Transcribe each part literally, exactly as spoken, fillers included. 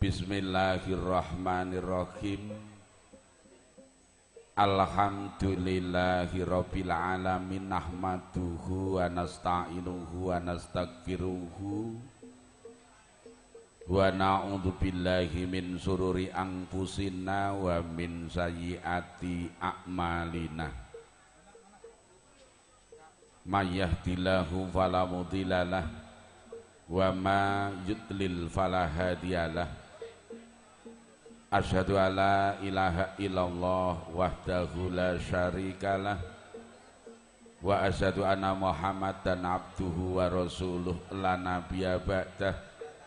Bismillahirrahmanirrahim. Alhamdulillahi rabbil alamin. Nahmaduhu wa nasta'inuhu wa nastaghfiruhu wa na'udzu billahi min sururi anfusina wa min sayyiati a'malina. May yahdihillahu fala mudhillalah wa ma yudlil fala hadiyalah. Asyhadu alla ilaha illallah wahdahu la syarikalah wa asyhadu anna Muhammadan abduhu wa rasuluh la nabiyya ba'dah.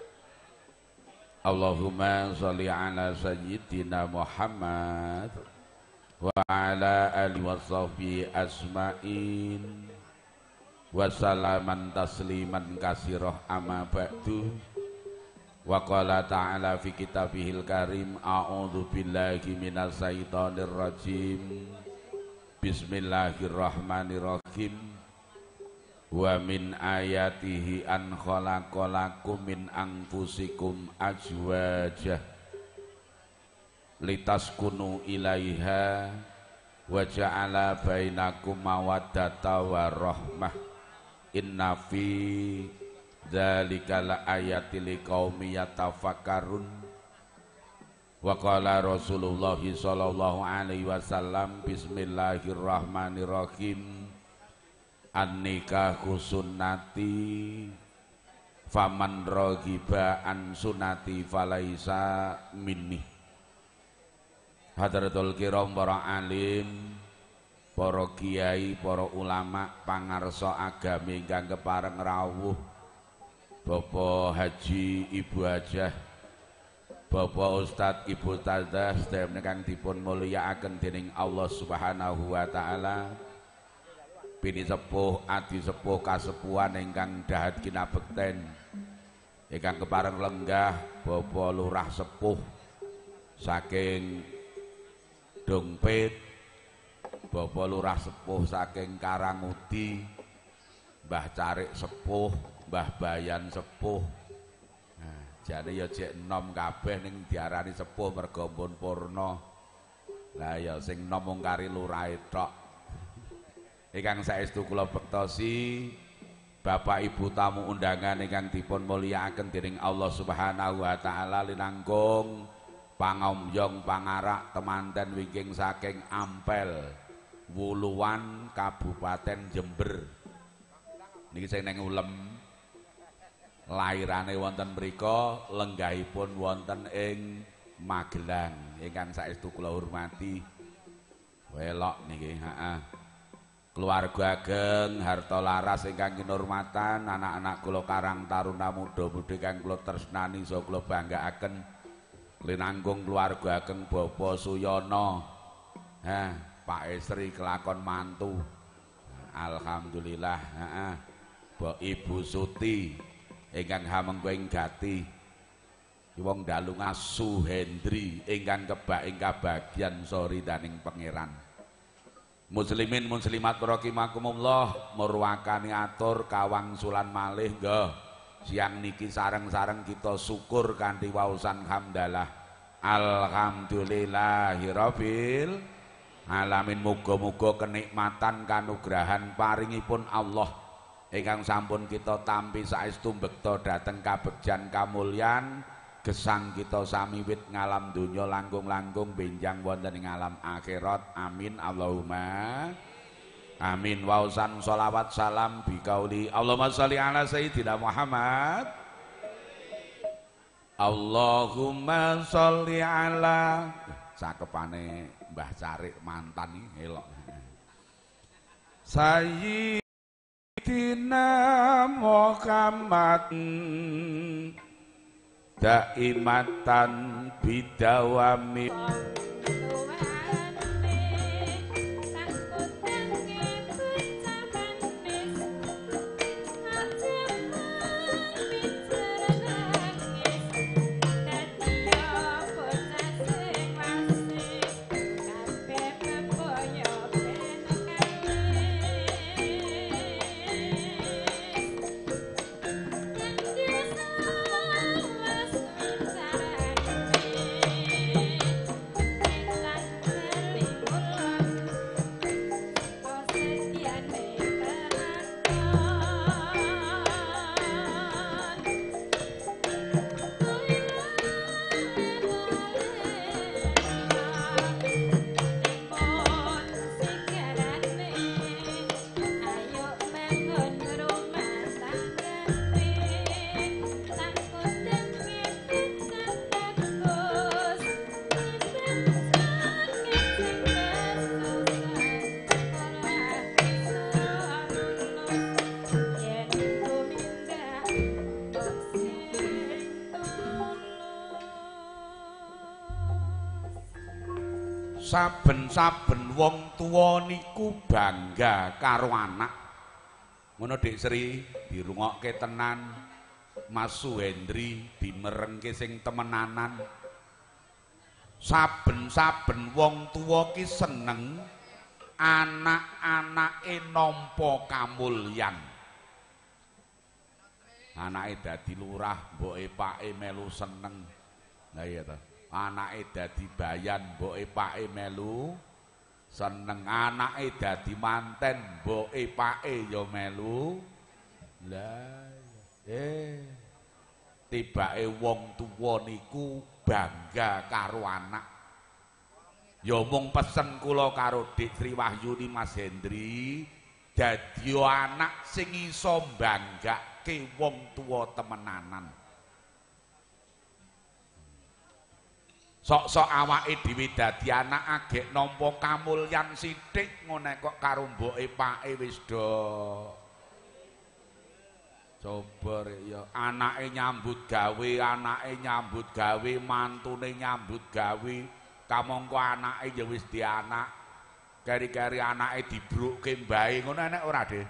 Allahumma sholli ala sayyidina Muhammad wa ala alihi wa sahbihi asma'in wa salaman tasliman kasirah amma ba'du. Wa qala ta'ala fi kitabihil karim a'udzu billahi minas syaitonir rajim. Bismillahirrahmanirrahim. Wa min ayatihi an khalaqalakum min anfusikum azwajah litaskunu ilaiha wa ja'ala bainakum mawaddata wa rahmah. Inna fi dzalika la ayatil liqaumi yatafakkarun. Wa qala Rasulullah sallallahu alaihi wasallam bismillahirrahmanirrahim. An-nikahu sunnati faman raghiba an sunnati falaisa minni. Hadratul kiram para alim, para kiai, para ulama, pangarsa agami ingkang kepareng rawuh, Bapak Haji, Ibu Hajah, Bapak Ustadz, Ibu Ustadzah sedaya kang dipun mulyakaken dening Allah Subhanahu wa taala. Bini sepuh, adi sepuh, kasepuhan ingkang dahat kinabekten, ingkang kepareng lenggah Bapak Lurah sepuh saking Dongpet, Bapak Lurah sepuh saking Karangudi, Mbah Carik sepuh, Mbah Bayan sepuh. Nah, jane ya jek enom kabeh ning diarani sepuh merga pun purna. Lah ya sing enom mung kari lurahe tok. Ingkang saestu kula bektosi Bapak Ibu tamu undangan ingkang dipun mulyakaken dening Allah Subhanahu wa taala linangkung pangomyong pangarak temanten wingking saking Ampel Wuluwan Kabupaten Jember. Niki sing neng ulem lairane wonten mriku, lenggahipun wonten ing Magelang. Ingkang saestu kula hormati welok niki, heeh. Keluarga ageng harta laras ingkang kinurmatan, anak-anak kula karang taruna muda-mudi kang kula tresnani saha kula banggaaken. Linangkung keluarga ageng Bapak Suyono, ha, Pak Esri kelakon mantu. Alhamdulillah, heeh. Mbok Ibu Suti ingkang hamengkuing gati. Wong dalu ngasu Hendri ingkang kebak ing kabagyan sori daning pangeran. Muslimin muslimat rahimakumullah, murwakani atur kawangsulan malih nggih. Siang niki sareng-sareng kita syukur kanthi wausan hamdalah. Alhamdulillahirabbil alamin. Muga-muga kenikmatan kanugrahan paringipun Allah ingkang sampun kita tampi saestu mbekta dhateng kabegjan kamulyan gesang kita sami wit ngalam donya langkung-langkung benjang wonten ing alam akhirat. Amin Allahumma amin. Wausan sholawat salam bikauli Allahumma sholli ala sayyidina Muhammad. Allahumma sholli ala, cakepane Mbah Carik mantan iki elok. Sayyidina Muhammad daimatan bidawami. saben-saben wong tuwa niku bangga karo anak. Ngono Dik Sri dirungokke tenan, Mas Suhendri dimerengke sing temenanan. Saben-saben wong tuwa ki seneng anak-anake nampa kamulyan. Anake dadi lurah, mboke pake melu seneng. Lah iya ta. Anake dadi bayan, mboke pake melu seneng. Anake dadi manten, mboke pake ya melu. Lah eh tibake wong tuwa niku bangga karo anak. Ya mung pesen kula karo Dik Sri Wahyuni Mas Hendri, dadi anak sing iso banggake wong tuwa temenanan. Sok-sok awake dhewe dadi anak agek nampa kamulyan sithik ngene kok karo mboke pake wis do. Coba ya anake nyambut gawe, anake nyambut gawe, mantune nyambut gawe. Kamangka anake ya wis di anak. Keri-keri anake dibrukke mbae ngono enek ora, Dik?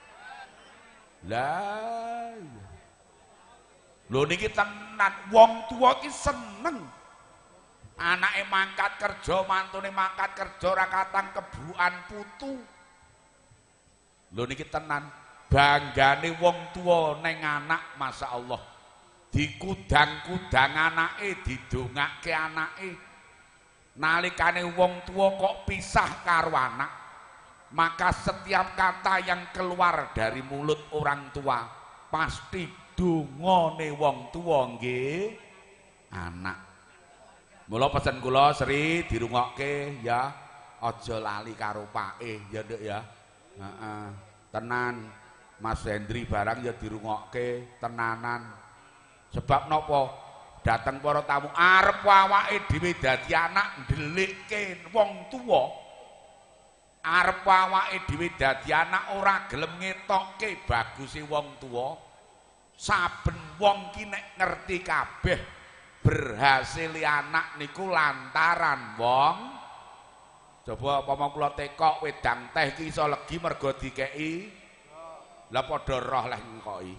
Lah. Lho niki tenan wong tuwa ki seneng. Anake mangkat kerja, mantune mangkat kerja ora katang kebukan putu. Lho niki tenan banggane wong tuwa ning anak, masyaallah. Dikudang-kudang anake, didongake anake. Nalikane wong tuwa kok pisah karo anak, maka setiap kata yang keluar dari mulut orang tua pasti dungane wong tuwa nggih anak. Mula pesen kula Sri dirungokke ya, aja lali karo pake ya Nduk ya. Heeh. Tenan Mas Hendri barang ya dirungokke tenanan. Sebab napa? Dateng para tamu arep awake dhewe dadi anak ndelikke wong tuwa. Arep awake dhewe dadi anak ora gelem ngetokke baguse wong tuwa. Saben wong ki nek ngerti kabeh berhasil anak niku lantaran wong. Coba apa mau kula tekok wedang teh ki iso legi mergo dikeki. Lah padha roh leh ngkoki.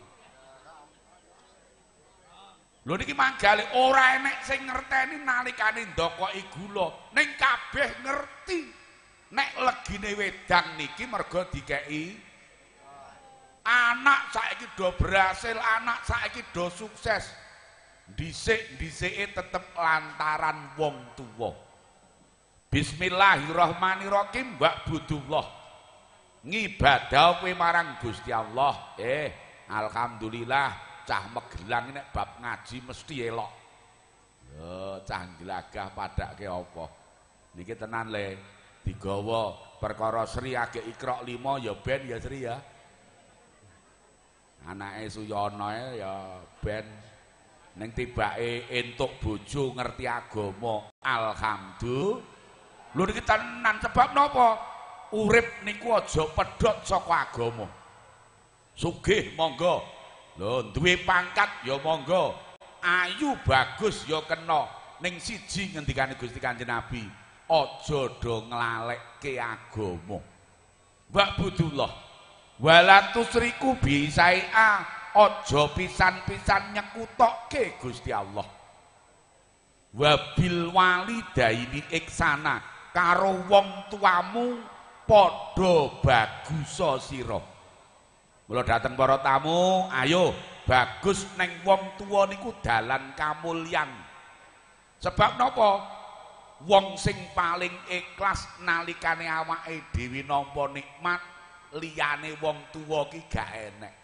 Lho niki manggale ora enek sing ngerteni nalikane ndokoki gula, ning kabeh ngerti nek legine wedang niki mergo dikeki anak saiki do berhasil, anak saiki do sukses. Dhisik-dhisike tetep lantaran wong tuwa. Bismillahirrahmanirrahim, Mbak Budullah. Ngibadah kowe marang Gusti Allah. Eh, alhamdulillah. Cah Megelang nek bab ngaji mesti elok. Yo cah glagah padake apa. Niki tenan le digawa perkara Sri agek Iqra lima ya ben ya Sri ya. Anake Suyana ya ben ning tibake entuk bojo ngerti agama. Alhamdulillah. Lho niki tenan sebab napa? Urip niku aja pedhot saka agama. Sugih monggo. Lho duwe pangkat ya monggo, ayu bagus ya kena. Ning siji ngendikane Gusti Kanjeng Nabi, aja do nglalekke agama. Mbak Budullah, wala tusriku bisai'a, aja pisan-pisan nyekutokke Gusti Allah. Wabil walidaini iksana, karo wong tuamu padha bagusa sira. Mula dateng para tamu, ayo bagus neng wong tuwa niku dalan kamulyan. Sebab napa? Wong sing paling ikhlas nalikane awake dhewe nampa nikmat, liyane wong tuwa ki gak enek.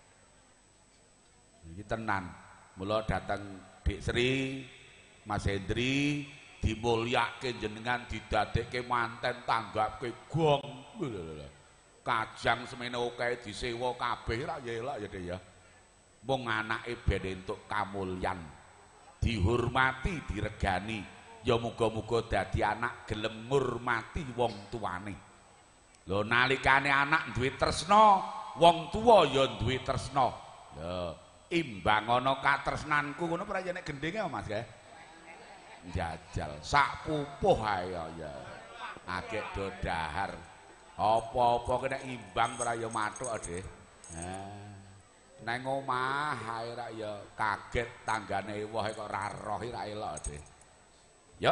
Iki tenan. Mula dateng Dik Sri, Mas Hendri dimulyake jenengan didadekke manten tanggapke gong. Kajang semene oke disewa kabeh ra ya elok ya Dik ya. Wong anake ben entuk kamulyan, dihormati, diregani. Ya muga-muga dadi anak gelem ngurmati wong tuane. Lho nalikane anak duwe tresna, wong tuwa ya duwe tresna. Lho imbang ana katresnanku ngono ora ya nek gendenge Mas ya. Njajal sak pupuh ae ya. Agek do dahar. Apa-apa kena imbang ora ya mathuk, Dik. Nah. Nang omah ae ra ya kaget tanggane woh kok ra roh ra elok, Dik. Yo.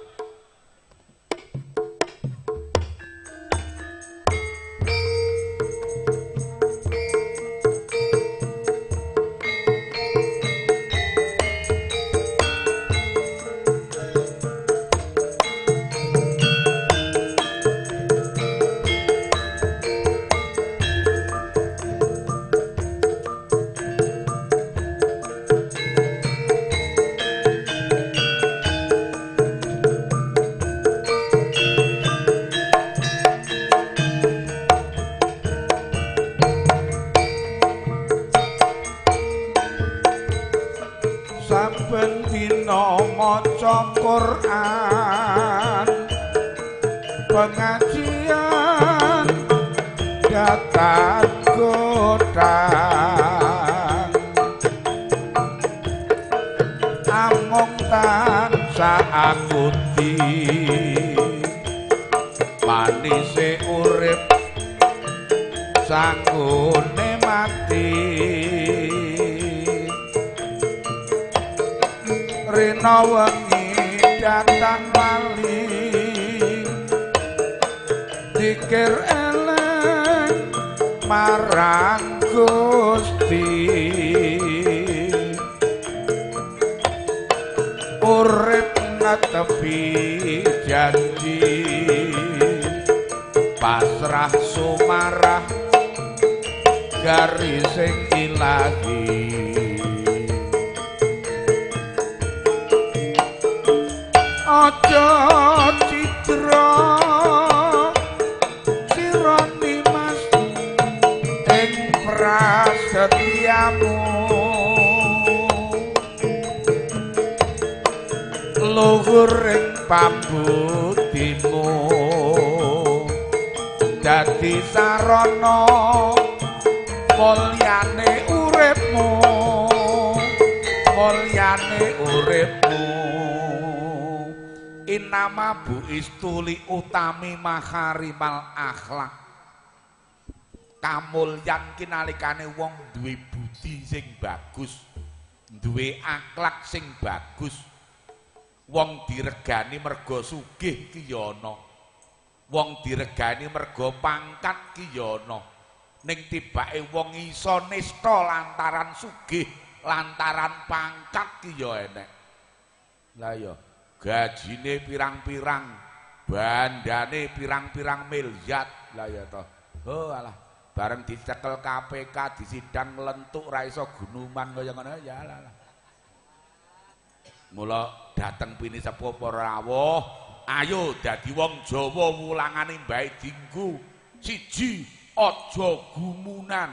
Quran pengajian datang godang among tansah akuti manise urip sanggone mati rena wengi datang wali dikir eleng marang Gusti urip ngatepi janji pasrah sumarah garising ilahi aja citra sira nimas ing prasetyamu luhur ing pambudimu dadi sarana mulyane uripmu mulyane uripmu Inama bu istuli utami maharimal akhlak kamulyan kinalikane wong duwe budi sing bagus duwe akhlak sing bagus wong diregani mergo sugih ki ya ana wong diregani mergo pangkat ki ya ana ning tibake wong iso nista lantaran sugih lantaran pangkat ki ya enek lah ya gajine pirang-pirang bandane pirang-pirang miliar lah ya toh oh alah bareng dicekel K P K disidang lentuk ra iso gunuman kaya ngono ya lah mula dateng pini sepuh para rawuh ayo dadi wong Jawa wulangane mbae dinggo siji aja gumunan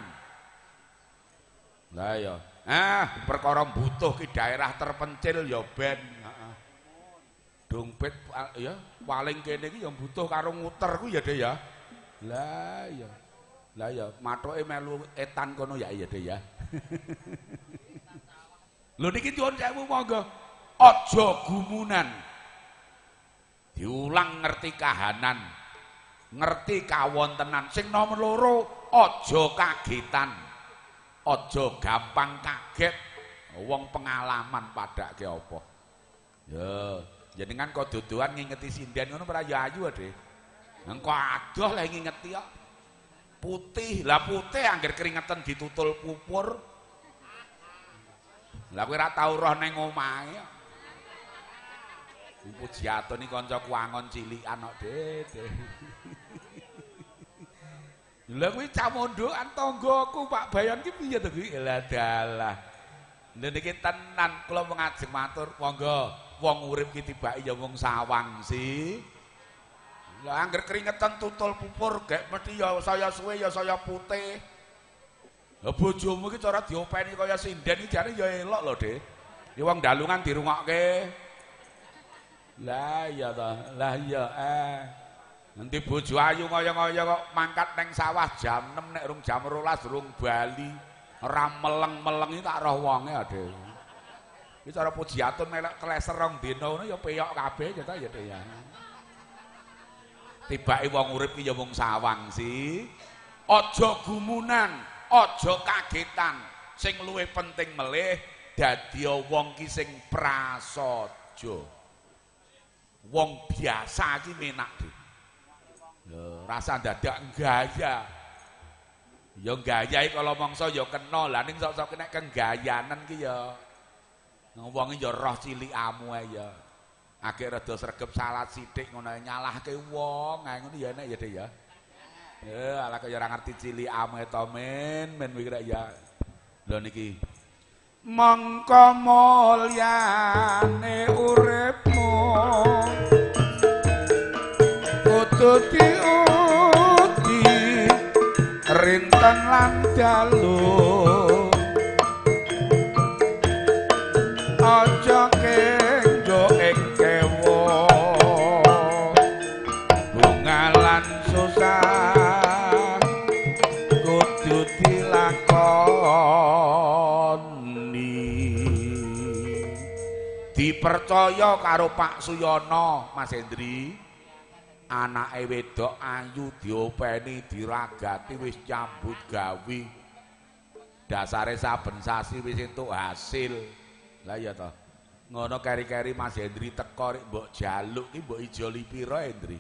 lah ya ah perkara butuh ki daerah terpencil ya ben dompet ya paling kene iki ya butuh karo nguter ku ya Dek ya. Lah ya. Lah ya mathoke melu etan kono ya ya Dek ya. Lho niki nyuwun sewu monggo aja gumunan. Diulang ngerti kahanan. Ngerti kawontenan sing nomor loro aja kagetan. Aja gampang kaget. Wong pengalaman padake apa. Ya jenengan kok dodoan ngingeti sinden ngono ora ya ayu Dik. Engko adoh lek ngingeti kok. Putih, lah putih angger keringetan ditutul pupur. Lah kowe ora tau roh ning omahe. Pujiato ni kanca kuangon cilikan kok Dik. Lah kuwi camondokan tanggaku Pak Bayon ki piye to kuwi? Lah dalah. Lha niki tenan kula ngajeng matur monggo wong urip ki tibake ya wong sawang sih. Lah angger keringetan tutul pupur gek mesti ya saya suwe ya saya putih. Lah bojomu ki cara diopeni kaya sinden iki jane ya elok lho, Dik. Ya wong dalungan dirungokke. Lah iya to, lah iya eh. Nanti bojo ayu kaya-kaya kok mangkat neng sawah jam enam nek rung jam rolas durung bali. Ora meleng-meleng iki tak roh wonge, Dik. Iki cara pujiatun melek kleser rong dina ngono ya peyok kabeh ya ta ya ya. Tibake wong urip ki ya mung sawang sih. Aja gumunan, aja kagetan. Sing luwih penting melih dadi wong ki sing prasaja. Wong biasa ki menak dhewe. Lho, rasa dadak gaya. Ya gayai kalau mangsa ya kena, lah ning sok-sok nek kenggayanan ki ya wong ya roh cilikamu ae ya. Agek rada sregep salat sithik ngono nyalahke wong ae ngono ya nek ya Dik ya. Eh ala kaya ora ngerti cilikamu to men, men kuwi rek ya. Lho niki mongko mulyane uripmu kudu diuti rinten lan dalu aja kenjo ing kewo bungalan susah kudu dilakoni dipercaya karo Pak Suyono Mas Hendri anake wedok ayu diopeni diragati wis nyambut gawe dasare saben sasi wis entuk hasil lah ya toh ngono keri-keri Mas Hendri teko rek mbok jaluk ki mbok ijoli pira Hendri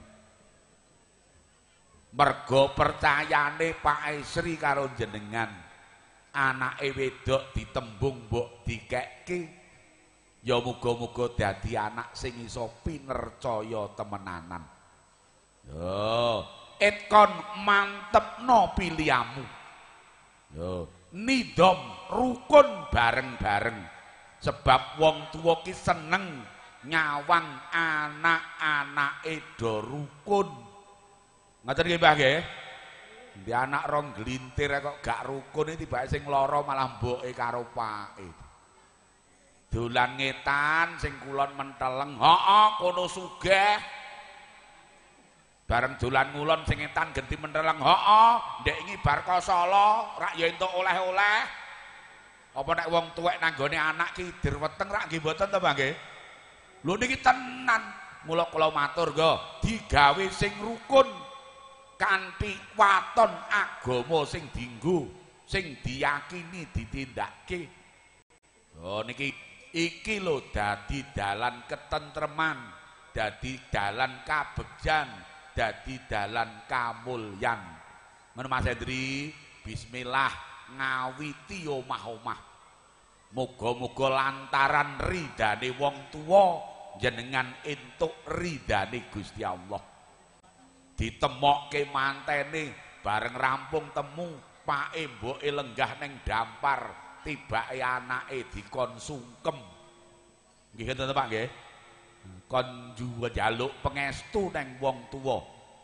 mergo percayane Pak Esri karo jenengan anake wedok ditembung mbok dikekke ya muga-muga dadi anak sing iso pinercaya temenanan. Yo, etkon mantepno pilihamu. Yo, nidom rukun bareng-bareng. Sebab wong tuwa ki seneng nyawang anak-anake do rukun. Ngoten nggih Mbah nggih? Di anak rong glintir kok gak rukun iki tibake sing lara malah mboke karo pake. Dolan ngetan sing kulon menteleng, heeh kono sugih. Bareng dolan ngulon sing ngetan genti menteleng, heeh ndek iki bar kosala rak ya entuk oleh-oleh. Apa nek wong tuwek nanggone anak ki dir weteng rak nggih mboten to Mbah nggih? Lho niki tenan. Mula kula matur nggo, digawe sing rukun kanthi waton agama sing dienggo, sing diyakini ditindakake. Oh niki iki lho dadi dalan ketentreman, dadi dalan kabegjan, dadi dalan kamulyan. Ngono Mas Hendri, bismillah ngawiti omah-omah. Muga-muga lantaran ridane wong tuwa jenengan entuk ridane Gusti Allah. Ditemokke mantene bareng rampung temu pake mboke lenggah ning dampar. Tibake anake dikon sungkem. Nggih ngoten Pak nggih. Kon njaluk pangestu nang wong tuwa.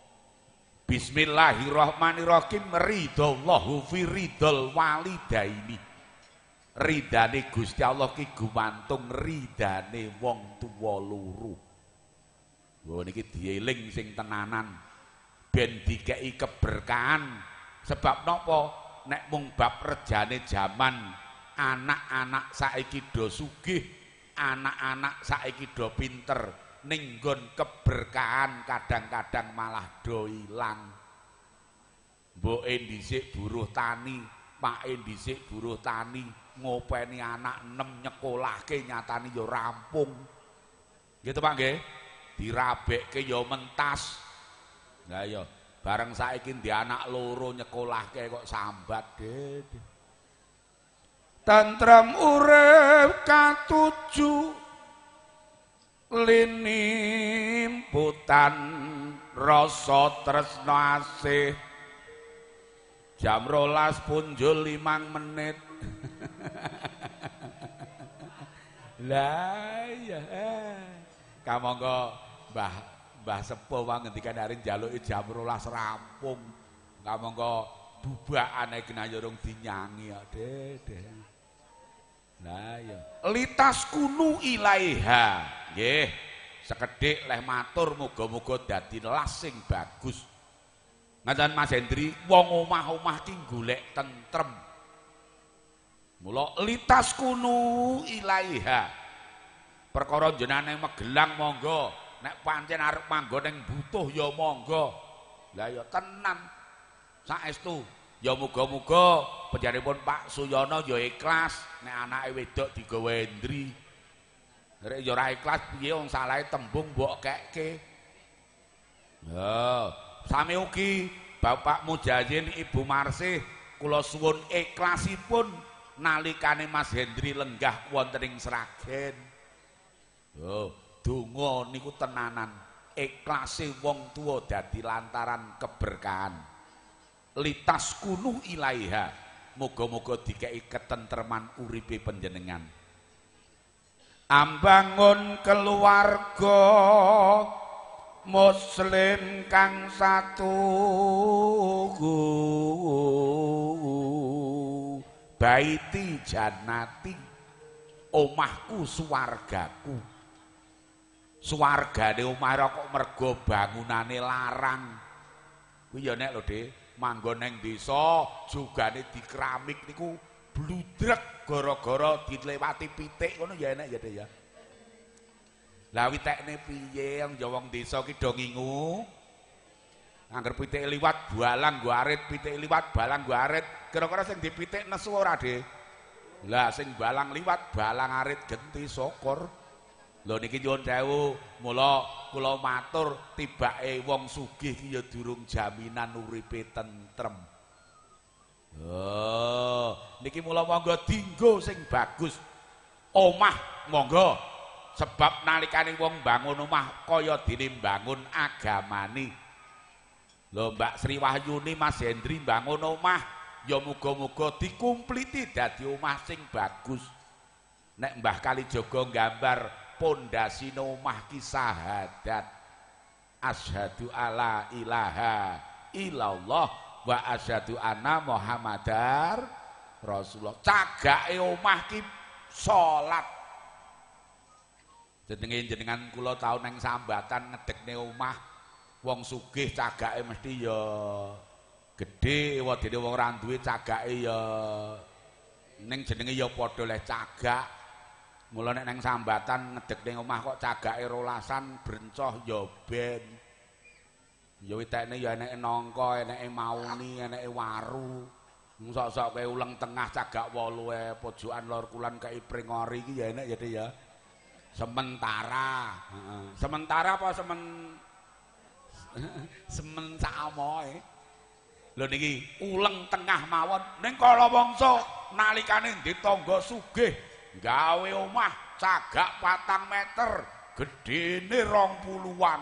Bismillahirrahmanirrahim ridallahu fi ridal walidaini. Ridane Gusti Allah ki gumantung ridane wong tuwa loro. Wah niki dieling sing tenanan ben dikeki keberkahan. Sebab napa nek mung bab rejane jaman anak-anak saiki do sugih, anak-anak saiki do pinter, ning nggon keberkahan kadang-kadang malah do ilang. Mboke dhisik buruh tani, pake dhisik buruh tani, ngopeni anak enam nyekolahke nyatane ya rampung. Gitu Pak nggih? Dirabekke ya mentas. Lah ya, bareng saiki ndi anak loro nyekolahke kok sambat, Dede. Tentrem urip katuju linimputan rasa tresna asih jam rolas punjul limang menit. Lah ya kamangka Mbah Mbah Sepuh wae ngendikan arep njaluki jam rolas rampung kamangka bubakane kenayurung dinyangi ya Dede. Nah ya litas kunu ilaiha nggih sekedhik leh matur muga-muga dadi las sing bagus. Ngaten Mas Hendri wong omah-omah ki golek tentrem. Mula litas kunu ilaiha Perkara jenengan Magelang monggo, nek pancen arep manggon ning butuh ya monggo. Lah ya tenan. Saestu ya muga-muga panjenenganipun Pak Suyono ya ikhlas nek anake wedok digawe endri. Nek ya ora ikhlas piye wong salahe tembung mbok kekke. Ya, sami ugi Bapak Mujahidin Ibu Marsih kula suwun ikhlasipun nalikane Mas Hendri lenggah wonten ing Sragen. Yo, donga niku tenanan. Ikhlase wong tuwa dadi lantaran keberkahan. Litas kunuh ilaiha. Muga-muga dikei ketentreman uripe panjenengan. Ambangun keluarga muslim kang satu baiti jannati omahku swargaku. Swargane omah kok mergo bangunane larang. Kuwi ya nek lho Dik, manggon ning desa jugane di keramik niku bludrek gara-gara dilewati pitik ngono ya enek ya Dik ya. Lah witekne piye wong wong desa ki do ngingu. Angger pitik liwat balang nggo arit, pitik liwat balang nggo arit. Kira-kira sing dipitik nesu ora, Dik? Lah sing balang liwat balang arit genti sokor. Lho niki nyuwun sewu, mula kula matur tibake wong sugih ki ya durung jaminan uripe tentrem. Oh, niki mula monggo dienggo sing bagus. Omah monggo. Sebab nalikane wong bangun omah kaya dene bangun agamane. Lho Mbak Sri Wahyuni Mas Hendri bangun omah ya muga-muga dikumpliti dadi omah sing bagus. Nek Mbah Kalijaga nggambar pondasine omah ki syahadat. Asyhadu alla ilaha illallah wa asyhadu anna Muhammadar Rasulullah. Cagake omah ki salat. Jenenge jenengan kula tau neng sambatan ngedekne omah wong sugih cagake mesti ya gedhe, wadene wong ora duwe cagake ya ning jenenge ya padha leh cagak. Mula nek neng sambatan ngedekne omah kok cagake rolasan brencoh ya ben. Ya witekne ya eneke nangka, eneke mauni, eneke waru. Sok-sok kowe uleng tengah cagak wolu e pojokan lor kulon kei pringori iki ya enek ya Dik ya. Sementara, heeh. Sementara apa semen semen samoe. Lho niki uleng tengah mawon ning kala wangsa nalikane ditangga sugih gawe omah cagak patang meter, gedene rong puluhan.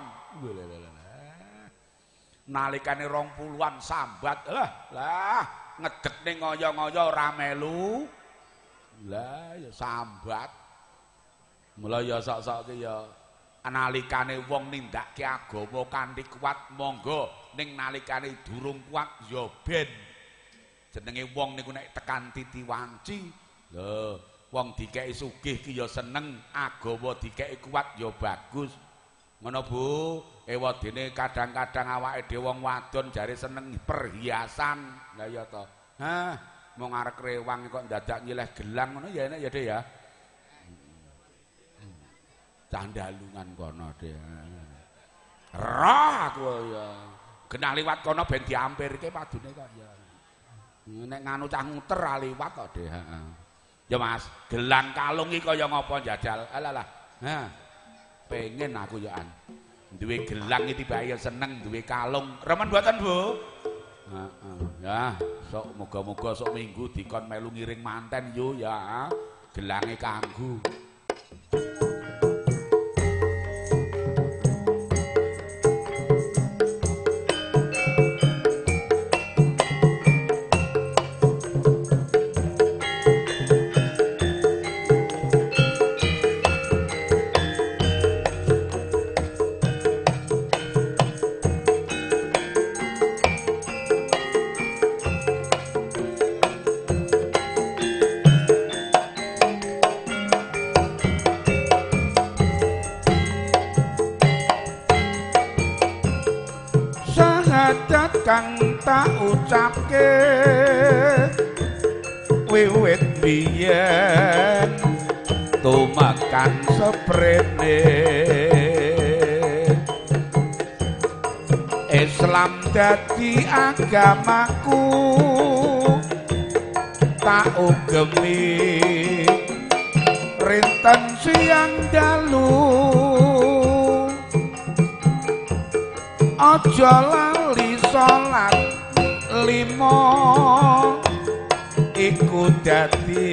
Nalikane rong puluhan sambat, lah lah ngedekne ngoyo-ngoyo ora melu. Lah ya sambat. Mula ya sok-sok ki ya nalikane wong nindakake agama kanthi kuat monggo, ning nalikane durung kuat ya ben. Jenenge wong niku nek tekan titi wanci, lho wong dikeki sugih ki ya seneng, agama dikeki kuat ya bagus. Ngono Bu, ewadene kadang-kadang awake dhewe wong wadon jare seneng perhiasan. Lah ya to. Hah, mung arek rewang kok dadak nyileh gelang ngono ya enak ya Dik ya. Candalungan kono Dik. Roh aku ya. Genah liwat kono ben diampirke padune kok ya. Nek nganu cah nguter liwat kok Dik, heeh. Ya Mas, gelang kalung iki kaya ngapa jajal? Alah lah. Ha. Pengen aku ya an. Duwe gelang iki tibake seneng, duwe kalung. Remen mboten, Bu? Heeh. Ya, sok muga-muga sok minggu dikon melu ngiring manten yo ya. Gelange kanggo. Kang tak ucapke wiwit biyen tumekan seprene Islam dadi agamaku tak ugemi rinten siang dalu aja lali salat limo iku dadi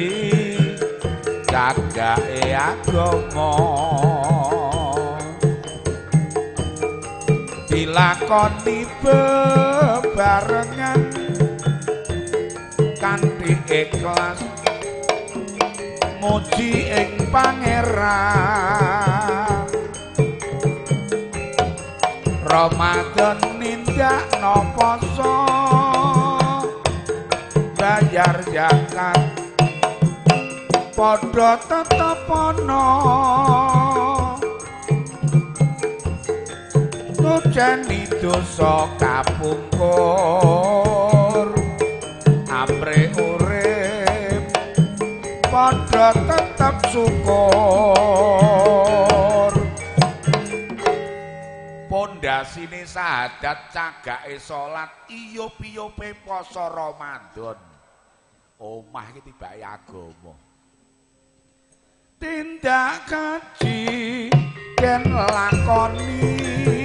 cagake agama dilakoni bebarengan kanthi ikhlas muji ing pangeran Ramadan nindakno poso bayar zakat padha tetep ana nujani dosa kapungkur amre urip padha tetep syukur pondasine sahadat cagake salat iyup-iyupe poso Ramadan omah iki tibake agama tindak kaji den lakoni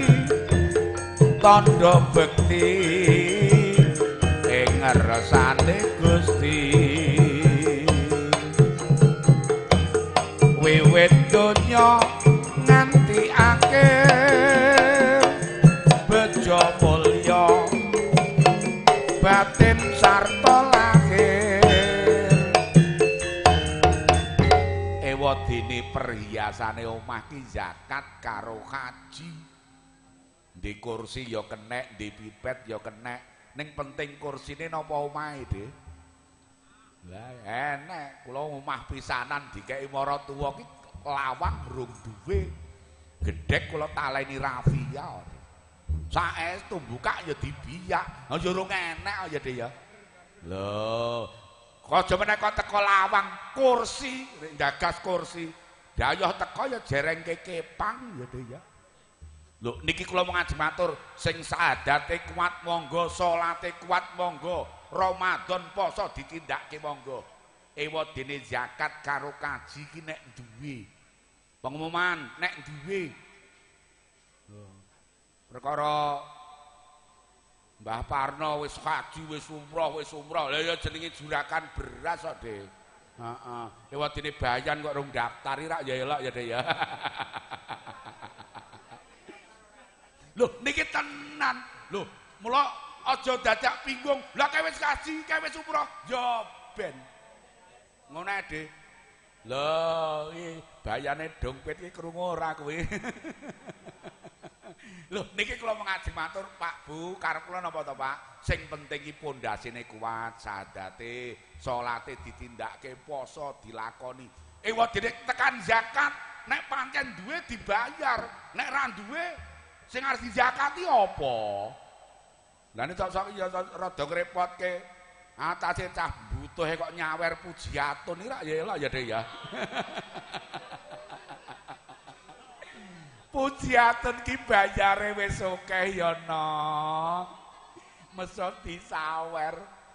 tandha bekti ing ngersane Gusti wiwit donya nganti akhir bejo mulya batin sarta lahir ewadene perhiasane omah ki zakat karo haji di kursi ya kenek, di pipet ya kenek ning penting kursine napa omahe Dik lah enek kula omah pisanan dikeki maratuwa ki lawang rung duwe gedhek kula taleni rafia saestu buka ya dibiyak ya rung enek ya Dik ya lho aja menek teko lawang kursi gagas kursi dayoh teko ya jerengke kepang ya Dik ya lho niki kula ngaji matur sing sadate kuat monggo salate kuat monggo Ramadan poso ditindakke monggo ewadene zakat karo kaji ki nek duwe pengumuman nek duwe perkara Mbah Parno wis haji wis umroh wis umroh lha ya jenenge jurakan beras kok Dik heeh ewadene bayan kok rung daftari rak ya elok ya Dik ya Loh niki tenan. Loh, mula aja dadak bingung. Lah kowe wis kaji, kowe wis umroh, ya ben. Ngono ae, Dik. Lho, iki bayane dompet iki krungu ora kowe. Loh, niki kula ngajeng matur, Pak Bu, karep kula napa to, Pak? Sing penting iki pondasine kuat, sadate, salate ditindakke, poso dilakoni. Ewadene tekan zakat, nek pancen duwe dibayar, nek ra duwe sing harus dizakati apa? Lah nek sok ya rada ngrepotke. Atase cah butuhe kok nyawer pujiatun iki rak ya elok ya Dik ya. Pujiatun ki bayare wis akeh ya no. Mesot disawer.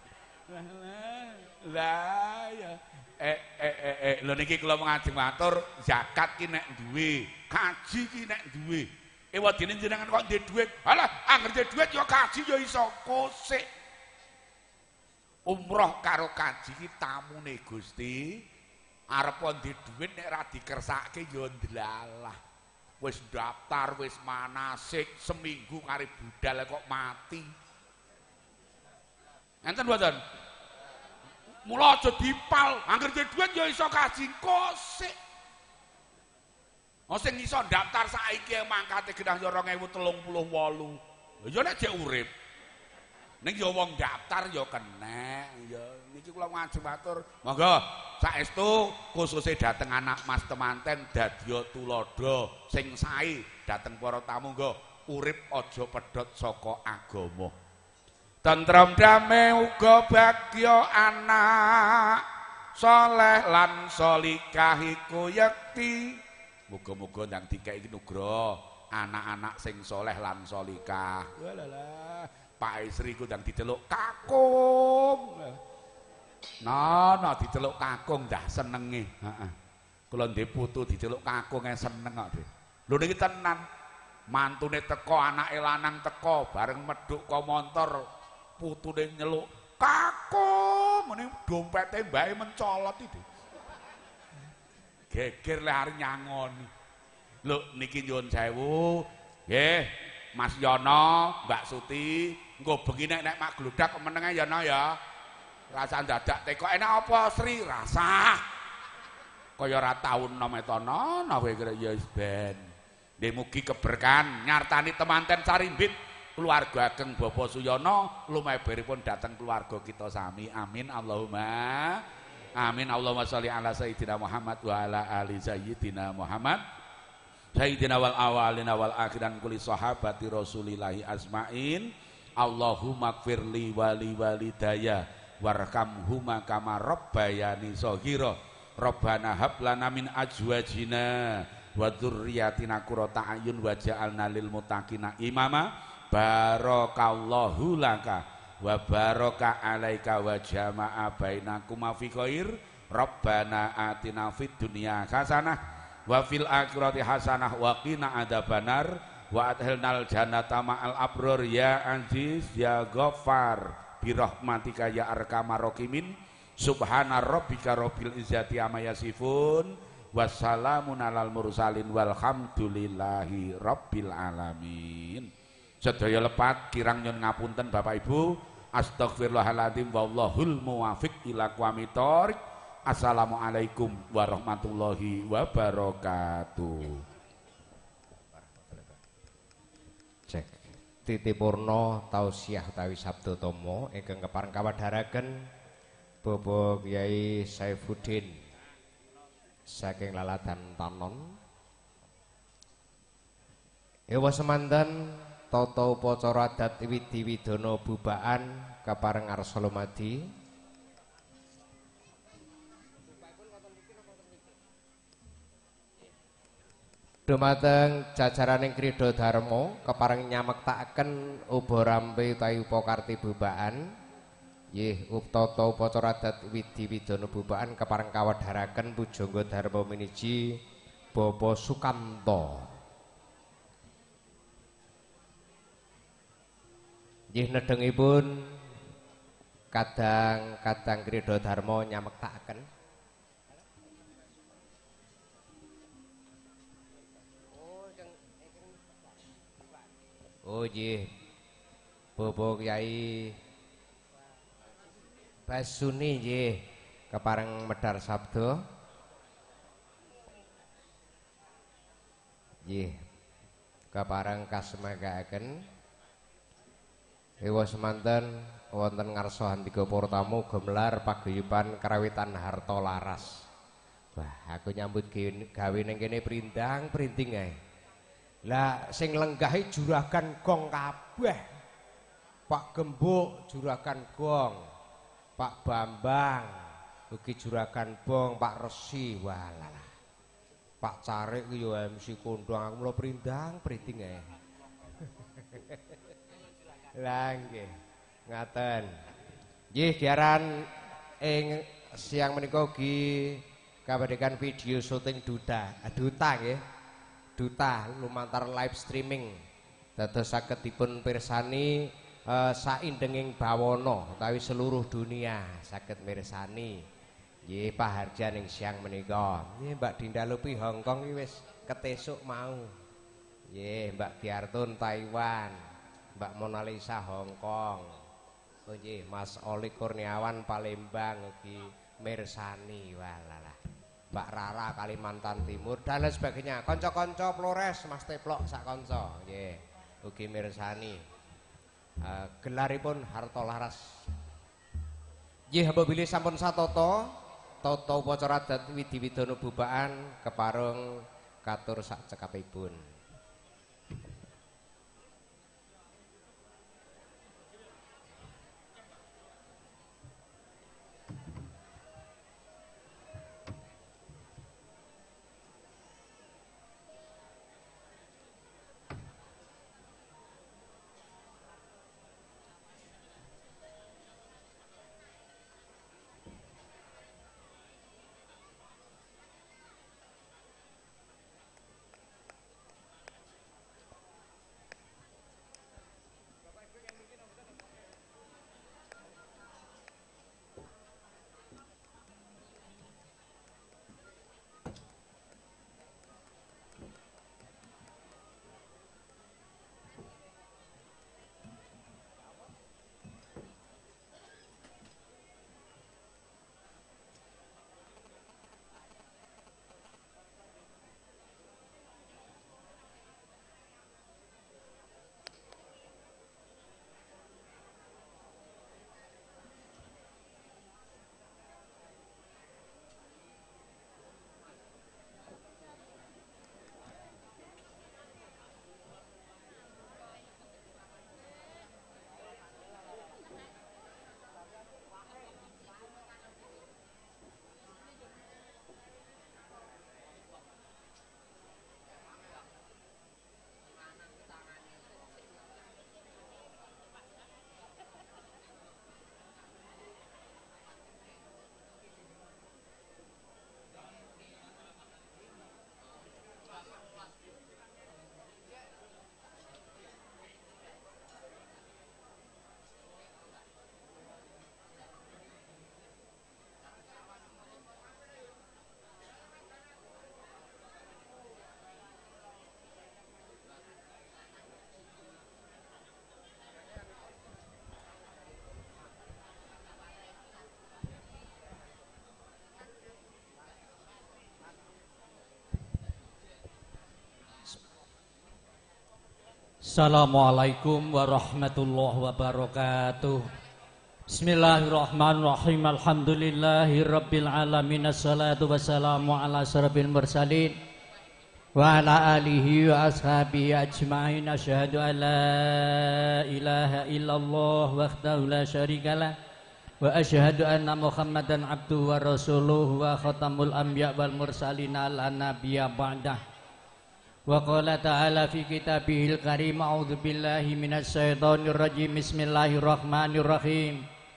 Lah ya eh eh eh, eh. Lho niki kula ngajeng matur zakat ki nek duwe, kaji ki nek duwe. Ewadene jenengan kok ndek dhuwit. Halah, angger ndek dhuwit ya kaji ya iso kosik. Umroh karo kaji ki tamune Gusti. Arep ndek dhuwit nek ra dikersake ya ndlalah. Wis daftar, wis manasik, seminggu kari budal kok mati. Enten mboten? Mula aja dipal, angger ndek dhuwit ya iso kaji kosik. Oh sing iso daftar saiki mangkate genah ya dua ribu tiga puluh delapan. Ya nek jek urip. Ning ya wong daftar ya kenek. Ya niki kula ngajeng matur, monggo saestu khususe dhateng anak Mas temanten dadya tuladha sing sae dhateng para tamu nggo urip aja pedhot saka agama. Tentrem damai uga bagya anak soleh lan solikah iku yakti. Muga-muga ndang dikeki nugra anak-anak sing soleh lan solikah. Walalah, Pak Isri ku ndang diceluk kakung. Nah, nah diceluk kakung dah senenge. Heeh. Kula ndek putu diceluk kakung e seneng kok, Dik. Lho niki tenan. Mantune teko, anake lanang teko, bareng medhuk ka montor, putune nyeluk kakung, mene dompete mbake mencolot iki. Geger le arep nyangoni. Lho niki nyuwun sewu. Nggih, Mas Yono, Mbak Suti, engko bengi nek nek mak gludak menenge Yono ya. Rasa dadak teko enak apa Sri? Rasa. Kaya ora tau nom etono, kowe kira ya wis ben. Nggih mugi keberkahan nyartani temanten sarimbit keluarga ageng Bapak Suyono lumeberipun dateng keluarga kita sami. Amin Allahumma. Amin Allahumma sholli ala sayyidina Muhammad wa ala ali sayyidina Muhammad sayyidina wal awalina wal akhiran kulli sahabati rasulillahi asma'in. Allahumma gfirli wali walidaya warhamhuma kama rabbayani shaghira. Rabbana hab lana min azwajina wa dzurriyyatina qurrata a'yun waj'alna lil muttaqina imama. Barakallahu laka wa baraka alaika wa jama'a bainakuma fi khair. Rabbana atina fid dunya hasanah wa fil akhirati hasanah wa qina adzabannar wa adkhilnal jannata ma'al abror ya aziz ya ghaffar bi rahmatika ya arhamar rahimin. Subhana rabbika rabbil izzati amma yasifun wassalamun alal mursalin walhamdulillahi rabbil alamin. Sedaya lepat kirang nyun ngapunten Bapak Ibu. Astagfirullahaladzim wallahul muwafiq ila aqwamit thoriq. Assalamualaikum warahmatullahi wabarakatuh. Cek Titi Purno tausiah utawi sabda tama ingkang kepareng kawadharaken Bapak Kyai Saifuddin saking Laladan Tanon. Ewa semanten tata upacara adat widi widana bubaan kapareng ngarsa lumadi. Dumateng jajaraning Krida Dharma kepareng nyamektakaken uba rampe utawi upakarti bubaan. Nggih, tata upacara adat widi widana bubaan kepareng kawadharaken pujangga Dharma Miniji Bapak Sukamto. Nggih nedhengipun kadang-kadang Krida Dharma nyamektakaken. Oh nggih. Bapak Kyai Basuni nggih kepareng medhar sabda. Nggih. Kepareng kasemagaken ewa semanten wonten ngarsa handika para tamu gemelar paguyuban karawitan harta laras. Wah, aku nyambut gawe ning kene prindang printing ae. Lah sing lenggahi juragan gong kabeh. Pak Gembuk juragan gong, Pak Bambang ugi juragan bong, Pak Resi, walah. Pak Carik ku yo M C kondhang, aku mula prindang printing ae. Lah nggih, ngaten. Nggih, giaran ing siang menika ugi kawedakan video syuting duta, duta nggih. Duta lumantar live streaming. Dados saged dipun pirsani uh, saindenging bawana utawi seluruh dunia saged mirsani. Nggih, paharjan ing siang menika. Nggih, Mbak Dinda Lupi Hongkong iki wis ketesuk mau. Nggih, Mbak Giartun Taiwan. Mbak Mona Lisa Hongkong. Oh nggih, Mas Oli Kurniawan Palembang ugi mirsani. Walalah. Mbak Rara Kalimantan Timur dan lain sebagainya. Kanca-kanca Flores Mas Teplok sak kanca nggih ugi mirsani. Uh, gelaripun harta laras. Nggih, apabila sampun satata tata upacara adat widi widana bubaan kepareng katur sak cekapipun. Assalamualaikum warahmatullahi wabarakatuh. Bismillahirrahmanirrahim. Alhamdulillahi rabbil alamin. Assalatu wassalamu ala asyrafil mursalin wa ala alihi wa ashabihi ajma'in. Asyhadu an la ilaha illallah wahdahu la syarikalah wa asyhadu anna Muhammadan abduhu wa rasuluhu wa khatamul anbiya wal mursalin ala nabiyya ba'dah. Wa qala ta'ala fi kitabihil karim. A'udzu billahi minasy syaithanir rajim. Bismillahirrahmanirrahim.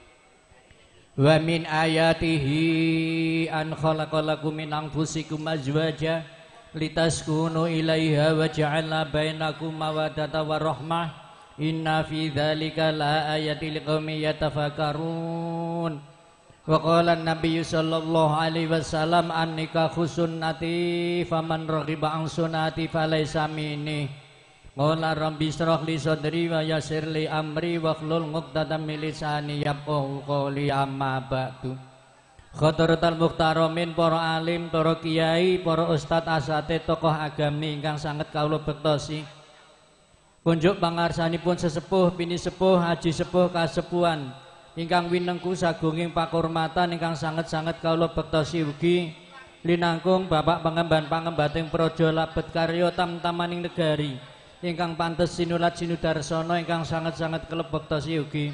Wa min ayatihi an khalaqalakum min anfusikum azwaja litaskunu ilaiha wa ja'ala bainakum mawaddatan wa rahmah. Inna fi dzalika la ayatil liqaumin yatafakkarun. Wa qala an-nabiy sallallahu alaihi wasallam an-nikahu sunnati faman raghiba an sunnati falaysa minni. Qala rabbi shrah li sadri wa yassir li amri wa hlul 'uqdatam min lisani yafqahu qawli amma ba'du. Khadratul muhtaramin, para alim, para kiai, para ustad asatidz, tokoh agami ingkang sanget kawula bektosi. Kunjuk pangarsanipun sesepuh, bini sepuh, haji sepuh, kasepuhan ingkang winengku sagunging pakurmatan ingkang sanget-sanget kawula bektosi ugi linangkung Bapak Pangemban pangembating praja labet karya tamtamaning negari ingkang pantes sinulat sinudarsana ingkang sanget-sanget keleb bektosi ugi.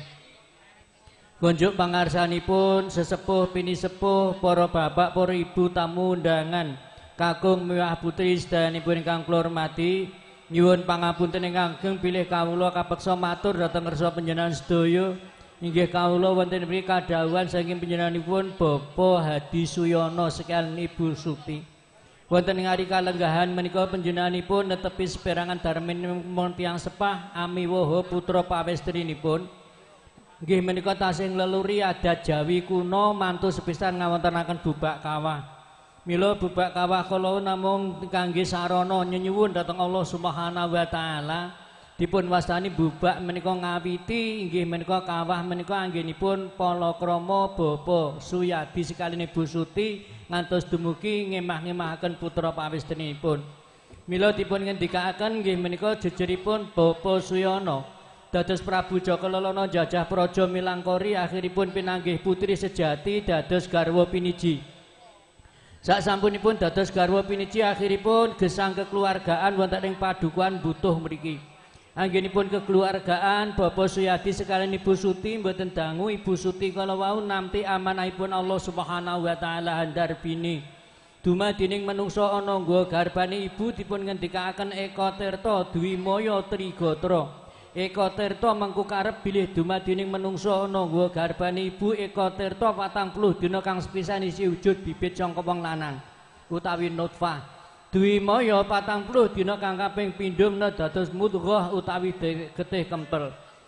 Kunjuk pangarsanipun sesepuh bini sepuh, para bapak, para ibu, tamu undangan, kakung miwah putri sedayanipun ingkang kula hormati, nyuwun pangapunten ingkang ageng bilih kawula kapeksa matur dhateng ngarsa panjenengan sedaya. Inggih kawula wonten mriki kadhawuhan saking panjenenganipun Bapak Hadi Suyono sekalian Ibu Suti. Wonten ing ari kalenggahan menika panjenenganipun netepi seperangan darmanipun tiyang sepah amiwaha putra pawestrinipun. Inggih menika tasih ngleluri adat Jawi kuno mantu sepisan ngawontenaken bubak kawah. Mila bubak kawah kala namung kangge sarana nyuwun dhateng Allah Subhanahu wa taala. Dipun wastani bubak menika ngawiti inggih menika kawah menika anggenipun palakrama Bapa Suyadi sekaline Bu Suti ngantos dumugi ngemah-ngemahaken putra pawestrinipun. Mila dipun ngendikaaken inggih menika jejeripun Bapa Suyono dados Prabu Jaka Lelana jajah praja Milangkori akhiripun pinanggih putri sejati dados garwa piniji. Saksampunipun dados garwa piniji akhiripun gesang kekeluargaan wonten ing padukuhan Butuh mriki. Anggenipun kekeluargaan Bapak Suyadi sekalian Ibu Suti mboten dangu Ibu Suti kala wau nampi amanahipun Allah Subhanahu wa taala handarbini. Dumadining manungsa ana nggo garbane ibu dipun ngendikaaken Eka Tirta Dwimaya Trigatra. Eka Tirta mengku karep bilih dumadining manungsa ana nggo garbane ibu Eka Tirta patang puluh dina kang sepisan isi wujud bibit sangka wong lanang utawi nutfah. Dwimaya patang puluh dina kang kaping pindho menawa dados mudghah utawi getih kempel.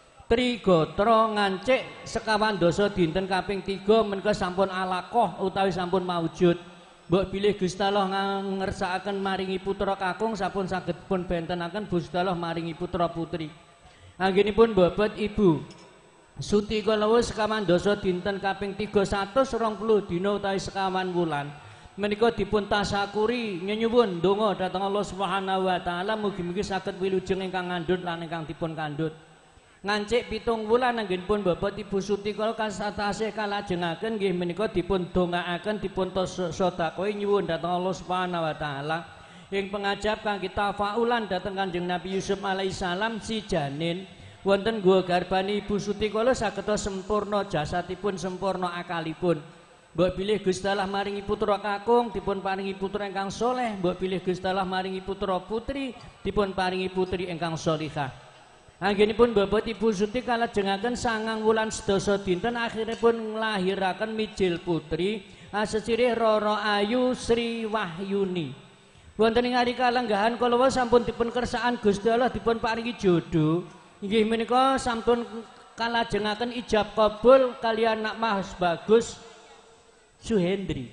Trigatra ngancik sekawan dasa dinten kaping tiga menika sampun alaqah utawi sampun maujud. Mbok bilih Gusti Allah ngersakaken maringi putra kakung sampun saged pun bentenaken Gusti Allah maringi putra putri. Anggenipun bobot Ibu Suti kala sekawan dasa dinten kaping tiga satus rong puluh dina utawi sekawan wulan. Menika dipun tasakuri nyuwun donga dhateng Allah Subhanahu wa taala mugi-mugi saged wilujeng ingkang ngandhut lan ingkang dipun kandhut. Ngancik pitung wulan anggenipun Bapak Ibu Suti kala kasatase kalajengaken nggih menika dipun dongaaken dipun sedekah nyuwun dhateng Allah Subhanahu wa taala ing pengajap kang kita faulan dhateng Kanjeng Nabi Yusuf alaihi salam si janin wonten nggo garbane Ibu Suti kala saged sempurna jasadipun sempurna akalipun. Mbok pilih Gusti Allah maringi putra kakung dipun paringi putra ingkang soleh, mbok pilih Gusti Allah maringi putra putri dipun paringi putri ingkang solihah. Anggenipun Bapak Ibu Suti kalajengaken sangang wulan sedasa dinten akhiripun nglahiraken mijil putri asesirih Roro Ayu Sri Wahyuni. Wonten ing ari kalenggahan kala sampun dipun kersaan Gusti Allah dipun paringi jodoh. Inggih menika sampun kalajengaken ijab kabul kaliyan nak Mas Bagus Suhendri.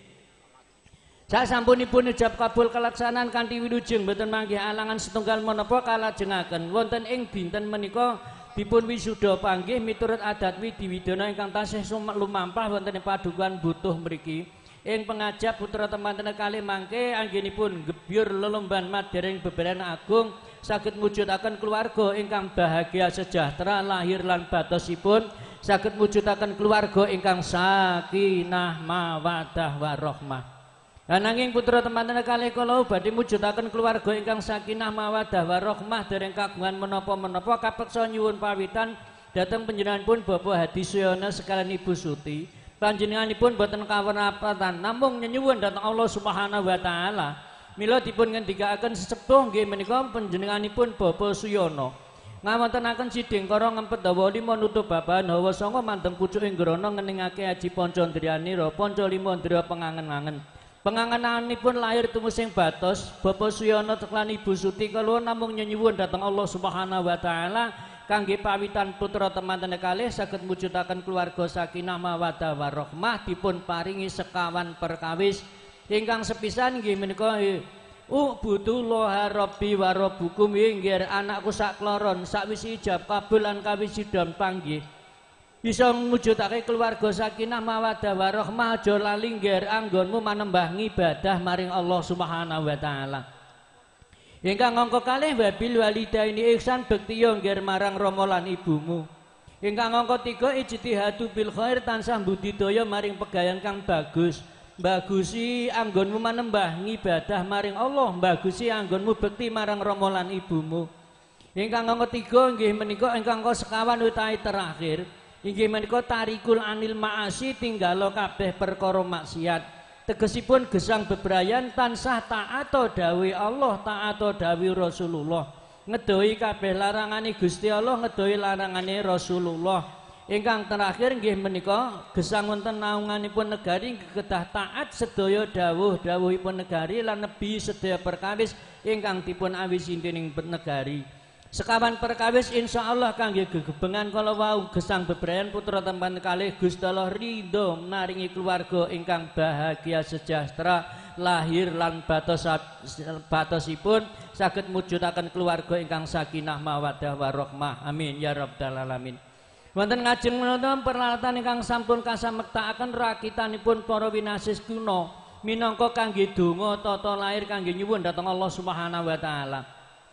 Sak sampunipun ijab kabul kalaksanan kanthi wilujeng boten manggih alangan setunggal menapa kalajengaken wonten ing dinten menika dipun wisuda panggih miturut adat Widiwidana ingkang tasih lumampah wonten ing padukuhan Butuh mriki. ing pengajap putra temanten kalih mangke anggenipun gebyur lelomban madering beberan agung saged mujudaken keluarga ingkang bahagia sejahtera lahir lan batosipun saged mujudaken keluarga ingkang sakinah mawaddah warahmah. Ananging putra temanten kalih kula badhe mujudaken keluarga ingkang sakinah mawaddah warahmah dereng kagungan menapa-menapa kapeksa nyuwun pawitan dhateng panjenenganipun Bapak Hadi Suyono sekalian Ibu Suti. Panjenenganipun boten kawenapatan namung nyuwun dhateng Allah Subhanahu wa taala mila dipun ngendikaken sesepuh nggih menika panjenenganipun Bapak Suyono ngawontenaken siding kara ngempet dawa lima nutup babahan hawa sanga mandeng pucuk ing grana ngeningake aji panca ndriyanira panca lima ndra pengangen-angen. Pengangenanipun lahir tumusing batos Bapak Suyono teklan Ibu Suti kula namung nyuwun dhateng Allah Subhanahu wa taala kangge pawitan putra temanten kalih saged mujudaken keluarga sakinah mawaddah warahmah dipun paringi sekawan perkawis ingkang sepisan nggih menika ubudullah rabbi wa rabbukum inggih anakku sak kloron sakwise ijab kabul lan kawisidon panggih bisa mujudake keluarga sakinah mawaddah warahmah aja lali nggih anggonmu manembah ngibadah maring Allah Subhanahu wa taala. Ingkang angka kalih wabil walidaini ihsan bekti nggih marang rama lan ibumu. Ingkang angka tiga ijtihadu bil khair tansah budidaya maring pegayan kang bagus. Bagusi anggonmu manembah ngibadah maring Allah, bagusi anggonmu bekti marang rama lan ibumu. Ingkang angka tiga nggih menika ingkang angka sekawan utawi terakhir. Inggih menika tarikul anil ma'asi tinggalo kabeh perkara maksiat. Tegesipun gesang bebrayan tansah ta'ato dawi Allah ta'ato dawi Rasulullah. Ngedohi kabeh larangane Gusti Allah, ngedohi larangane Rasulullah. Ingkang terakhir nggih menika gesang wonten naunganipun negari kedah taat sedaya dawuh-dawuhipun negari lan nebi sedaya perkawis ingkang dipun awisi dening negari. Sekawan perkawis insyaallah kangge gegebengan kala wau gesang bebrayan putra tempan kalih Gusti Allah ridho naringi keluarga ingkang bahagia sejahtera lahir lan batos batosipun saged mujudaken keluarga ingkang sakinah mawaddah warahmah amin ya rabbal alamin. Wonten ngajeng menawa peralatan ingkang sampun kasamektakaken rakitanipun para winasis kuna minangka kangge donga tata lahir kangge nyuwun dhateng Allah Subhanahu wa taala.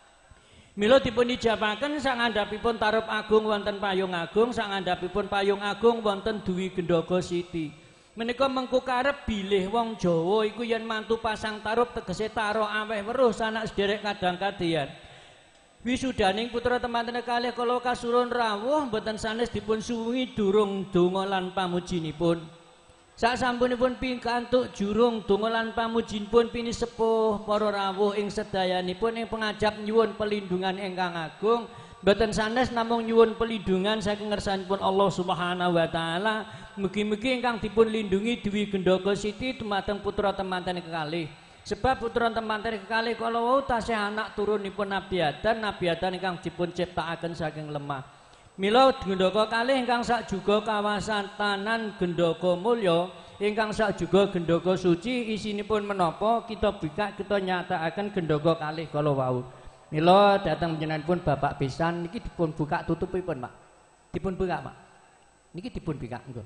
Mila dipun ijabaken sangandhapipun tarup agung wonten payung agung, sangandhapipun payung agung wonten Dwi Gendaga Siti. Menika mengku karep bilih wong Jawa iku yen mantu pasang tarup tegese taro aweh weruh sanak sederek kadang kadeyan. Wisudaning putra temanten kalih kala kasuron rawuh mboten sanes dipun suwungi durung donga lan pamujinipun. Sak sampunipun pikantuk jurung donga lan pamujinipun pini sepuh para rawuh ing sedayanipun ing pengajap nyuwun pelindungan ingkang agung mboten sanes namung nyuwun pelindungan saking ngersanipun Allah Subhanahu wa taala. Mugi-mugi ingkang dipun lindungi Dwi Gendaga Siti dumateng putra temanten kekalih. Sebab putra temanten kekalih kala wau tasih anak turunipun Nabi Adam, Nabi Adam ingkang dipun ciptakaken saking lemah. Mila Gendaga kalih ingkang sak juga kawasan tanan Gendaga mulya ingkang sak juga Gendaga suci isinipun menapa kita bikak kita nyatakaken Gendaga kalih kala wau. Mila dhateng panjenenganipun Bapak pisan niki dipun buka tutupipun Pak. Dipun buka Pak. Niki dipun bikak engko.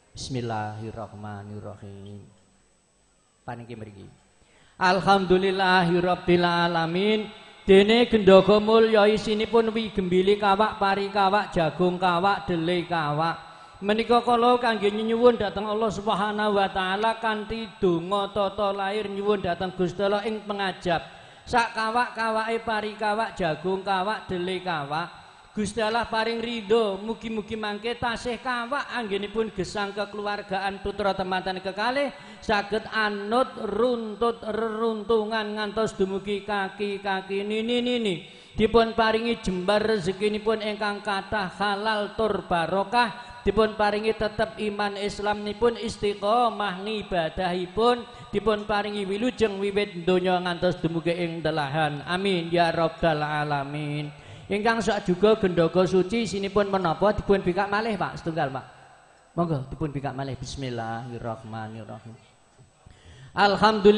Bismillahirrahmanirrahim. Paniki mriki. Alhamdulillahirabbil alamin. Dene Gendaga mulya isinipun wi gembili kawak, pari kawak, jagung kawak, dele kawak. Menika kala kangge nyuwun dhateng Allah Subhanahu wa taala kanthi donga tata lahir nyuwun dhateng Gusti Allah ing pengajap. Sak kawak-kawake pari kawak, jagung kawak, dele kawak. Gusti Allah paring ridho, mugi-mugi mangke tasih kawak anggenipun gesang kekeluargaan putra temanten kekalih saged anut runtut reruntungan ngantos dumugi kaki-kaki nini-nini dipun paringi jembar rezekinipun ingkang kathah halal tur barokah dipun paringi tetep iman Islamnipun istiqomah ngibadahipun dipun paringi wilujeng wiwit donya ngantos dumugi ing delahan amin ya rabbal alamin. Ingkang sak juga Gendaga suci sinipun menapa dipun bikak malih Pak setunggal Pak. Monggo dipun bikak malih bismillahirrahmanirrahim.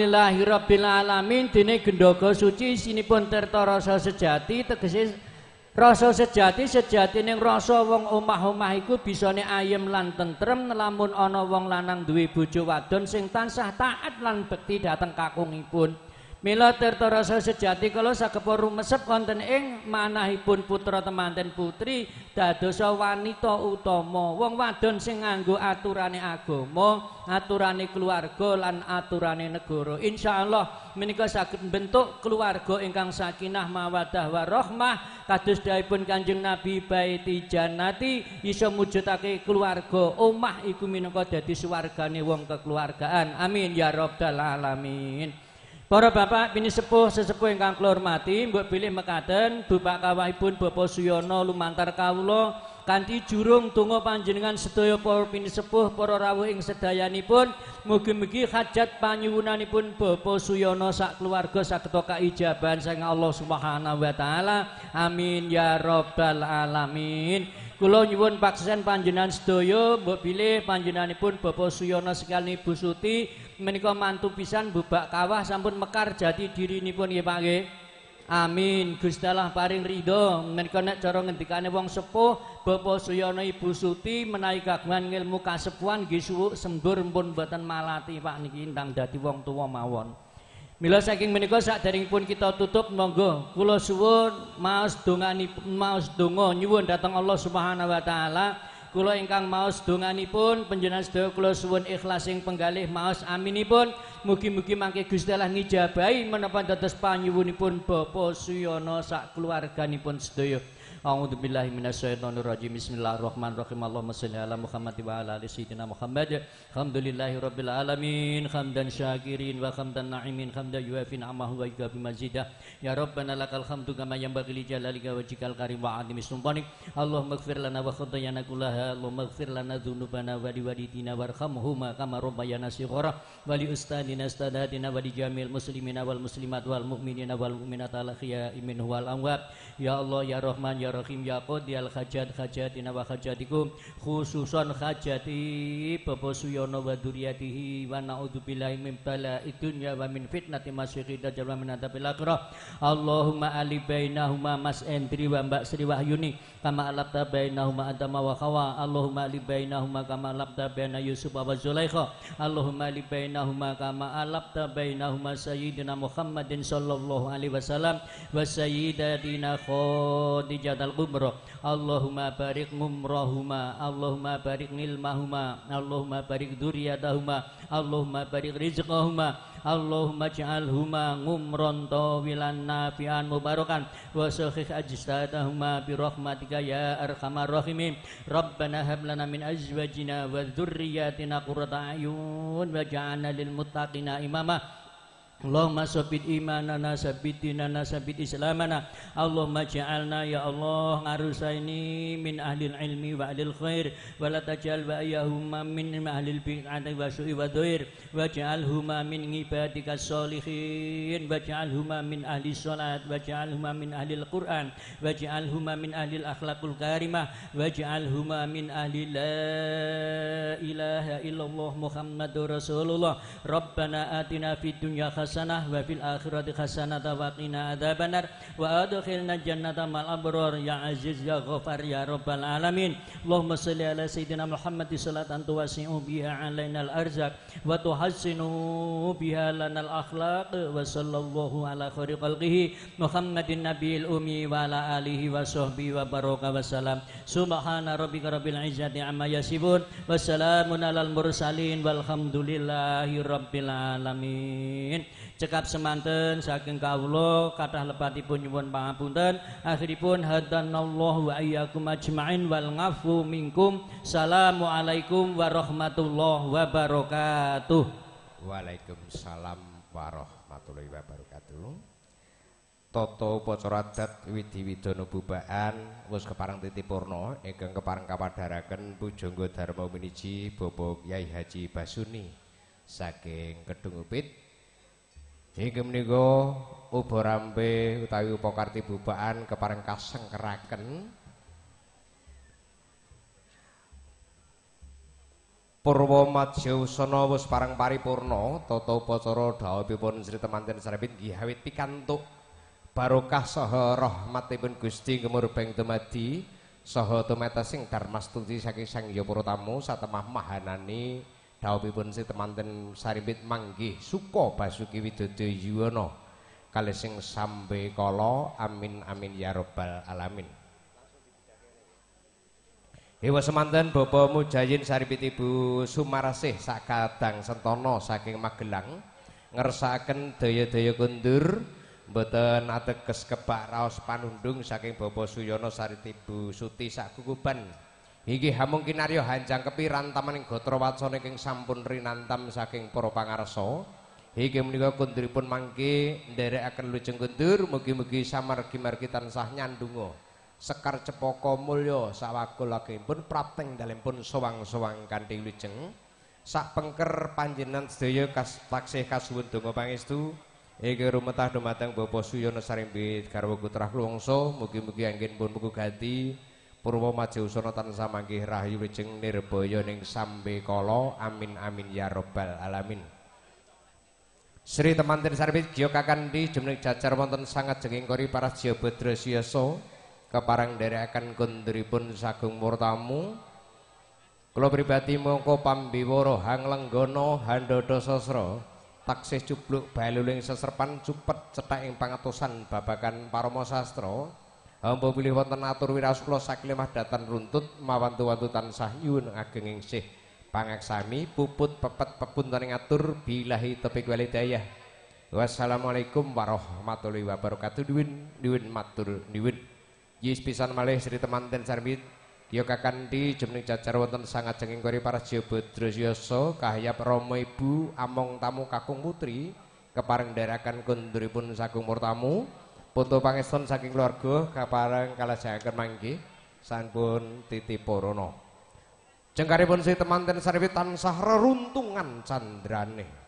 Alhamdulillahirabbil alamin dene Gendaga suci sinipun tirta rasa sejati tegese Rasa sejati sejatine rasa wong omah-omah iku bisane ayem lan tentrem lamun ana wong lanang duwe bojo wadon sing tansah taat lan bekti dhateng kakungipun. Mila tirta rasa sejati kala sakepa rumesep wonten ing manahipun putra temanten putri dadosa wanita utama. Wong wadon sing nganggo aturane agama, aturane keluarga lan aturane negara. Insyaallah menika saged bentuk keluarga ingkang sakinah mawaddah warahmah kados dawuhipun Kanjeng Nabi baiti jannati iso mujudake keluarga omah iku minangka dadi swargane wong kekeluargaan. Amin ya rabbal alamin. Para bapak bini sepuh sesepuh ingkang kula hormati, mbok bilih mekaten Bapak kawahipun Bapak Suyono lumantar kawula kanthi jurung donga panjenengan sedaya para bini sepuh para rawuh ing sedayanipun mugi-mugi hajat panyuwunanipun Bapak Suyono sak keluarga saged kaijabahan saking Allah Subhanahu wa taala. Amin ya rabbal alamin. Kula nyuwun paksesen panjenengan sedaya mbok bilih panjenenganipun Bapak Suyono sekali Ibu Suti menika mantu pisan bubak kawah sampun mekar jati dirinipun nggih Pak nggih. Amin. Gusti Allah paring ridho menika nek cara ngendikane wong sepuh Bapak Suyono Ibu Suti menawi kagungan ilmu kasepuhan nggih suwuk sembur pun mboten malati Pak niki ndang dadi wong tuwa mawon. Mila saking menika saderengipun kita tutup monggo kula suwun maos donganipun maos donga nyuwun dhateng Allah Subhanahu wa taala. Kula ingkang maos donganipun panjenengan sedaya kula suwun ikhlas ing penggalih maos aminipun mugi-mugi mangke Gusti Allah ngijabahi menapa dados panyuwunipun Bapak Suyono sak keluarganipun sedaya. A'udzu billahi minasyaitonir rajim. Bismillahirrahmanirrahim. Allahumma shalli ala Muhammad wa ala ali sayyidina Muhammad. Alhamdulillahi rabbil alamin. Hamdan syakirin wa hamdan na'imin. Hamdan yuafi ni'amahu wa yukafi mazidah. Ya Rabbana lakal hamdu kama yanbaghi li jalalika wajhikal karim wa 'azimi sultanik. Allahumma ighfir lana wa khatayana kullaha. Allahumma ighfir lana dzunubana wa liwalidina warhamhuma kama rabbayana shighara. Wa li ustadina ustadatina wa li jamil muslimina wal muslimat wal mu'minina wal mu'minat al ahya'i minhum wal amwat. Ya Allah ya Rahman ya Rahim ya Qadiyal hajat hajatina wa hajatikum khususan hajati Bapak Suyono wa dzurriyyatihi wa na'udzubillahi min bala'id dunya wa min fitnati masyikhid dajjal wa min adzabil akhirah. Allahumma ali bainahuma Mas Endri wa Mbak Sri Wahyuni kama alabta bainahuma Adama wa Hawa. Allahumma ali bainahuma kama alabta baina Yusuf wa Zulaikha. Allahumma ali bainahuma kama alabta bainahuma sayyidina Muhammadin sallallahu alaihi wasallam wa sayyidatina Khadijah al-Kubra. Allahumma barik umrahuma, Allahumma barik ilmahuma, Allahumma barik dzurriyyatahuma, Allahumma barik rizqahuma, Allahumma ij'alhuma ngumron tawilan nafi'an mubarakan wa sahih ajsadahuma bi rahmatika ya arhamar rahimin. Rabbana hab lana min azwajina wa dzurriyyatina qurrata a'yun waj'alna lil muttaqina imama. Allahumma sabbit imanana sabbit dinana sabbit islamana. Allahumma ja'alna ya Allah ngarusaini min ahlil ilmi wa ahlil khair wa la taj'al wa ayyahuma min ahlil bid'ati wa su'i wa dhair wa ja'alhuma min ibadika sholihin wa ja'alhuma min ahli salat wa ja'alhuma min ahlil Qur'an wa ja'alhuma min ahlil akhlaqul karimah wa ja'alhuma min ahli la ilaha illallah Muhammadur Rasulullah. Rabbana atina fid dunya hasanah wa fil akhirati hasanah wa qina adzabannar wa adkhilna jannata mal abrar ya aziz ya ghafar ya rabbal alamin. Allahumma shalli ala sayyidina Muhammad salatan tuwasi'u biha alaina al arzaq wa tuhassinu biha lana al akhlaq wa sallallahu ala khairi khalqihi Muhammadin nabiyil ummi wa ala alihi wa sahbihi wa baraka wa salam. Subhana rabbika rabbil izzati amma yasifun wa salamun alal mursalin walhamdulillahi rabbil alamin. Cekap semanten saking kawula kathah lepatipun nyuwun pangapunten. Akhiripun hadanallahu wa iyyakum ajmain wal ngafwu minkum. Assalamualaikum warahmatullahi wabarakatuh. Waalaikumsalam warahmatullahi wabarakatuh. Tata upacara adat widi-widana bubaan wis kepareng titipurna ingkang kepareng kapadharaken pujangga dharma winiji Bapak Kyai Haji Basuni saking Kedung Upit. Inggih menika ubarampe utawi upakarti bubaan kepareng kasengkeraken Purwa Madya Usana wis pareng paripurna tata upacara dhawuhipun Sri Temanten Sarepit nggih awit pikantuk barokah saha rahmatipun Gusti kemurubeng dumadi saha tumetesing darmastuti saking Sang Hyang para tamu satemah mahanani dawuhipun si temanten sarimpit manggih suka basuki widodaya yuwana kalih sing sambe kala amin amin ya rabbal alamin. Dewa semanten Bapak Mujayin saripit Ibu Sumarasih sakadang sentana saking Magelang ngersakaken daya-daya kundur mboten ateges kebak raos panundung saking Bapak Suyono sarit Ibu Suti sakukuban inggih hamung kinarya hanjang kepiran tamaning gatra wacana ing sampun rinantam saking para pangarsa inggih menika kunduripun mangke nderekaken lujeng kundur mugi-mugi samargi margi tansah nyandunga sekar cepaka mulya sawagul agengipun prapteng dalempun sowang-sowang kanthi lujeng sak pengker panjenengan sedaya kas taksih kasuwun donga pangestu iki rumetah dumateng Bapak Suyono sarimbit garwa putra kulungsa mugi-mugi anggen pun mugu gati purwa maju usana tansah manggih rahayu lujeng nirbaya ning sambe kala amin amin ya rabbal alamin. Sri temanten sarimbit giya kakandhi jumeneng jajar wonten sanget jenging kori para jabadra siyasa keparang derekaken kunduripun sagung murtamu kula pribadi mongko pambiwara hang lenggana handada sasra taksih cubluk baluling seserpan cupet cethak ing pangatosan babagan parama sastra hamba pilih wonten atur wiraos kula saklemah datan runtut mawantu-wantu tansah nyuwun ageng ingsih pangaksami puput pepet pepuntaning atur bilahi taufiq wal hidayah. Wassalamualaikum warahmatullahi wabarakatuh. Nuwun nuwun matur nuwun. Yis pisan malih Sri temanten sarbit ya kakandhi jumeneng jajar wonten sangat jenging kori para jabadra siyasa kahayap rama ibu among tamu kakung putri kepareng ndherekaken kunduripun sagung murtamu putu pangeston saking keluarga kapareng kalajengaken manggih sampun titiparana jengkaripun Sri temanten sarbit tansah reruntungan candrane.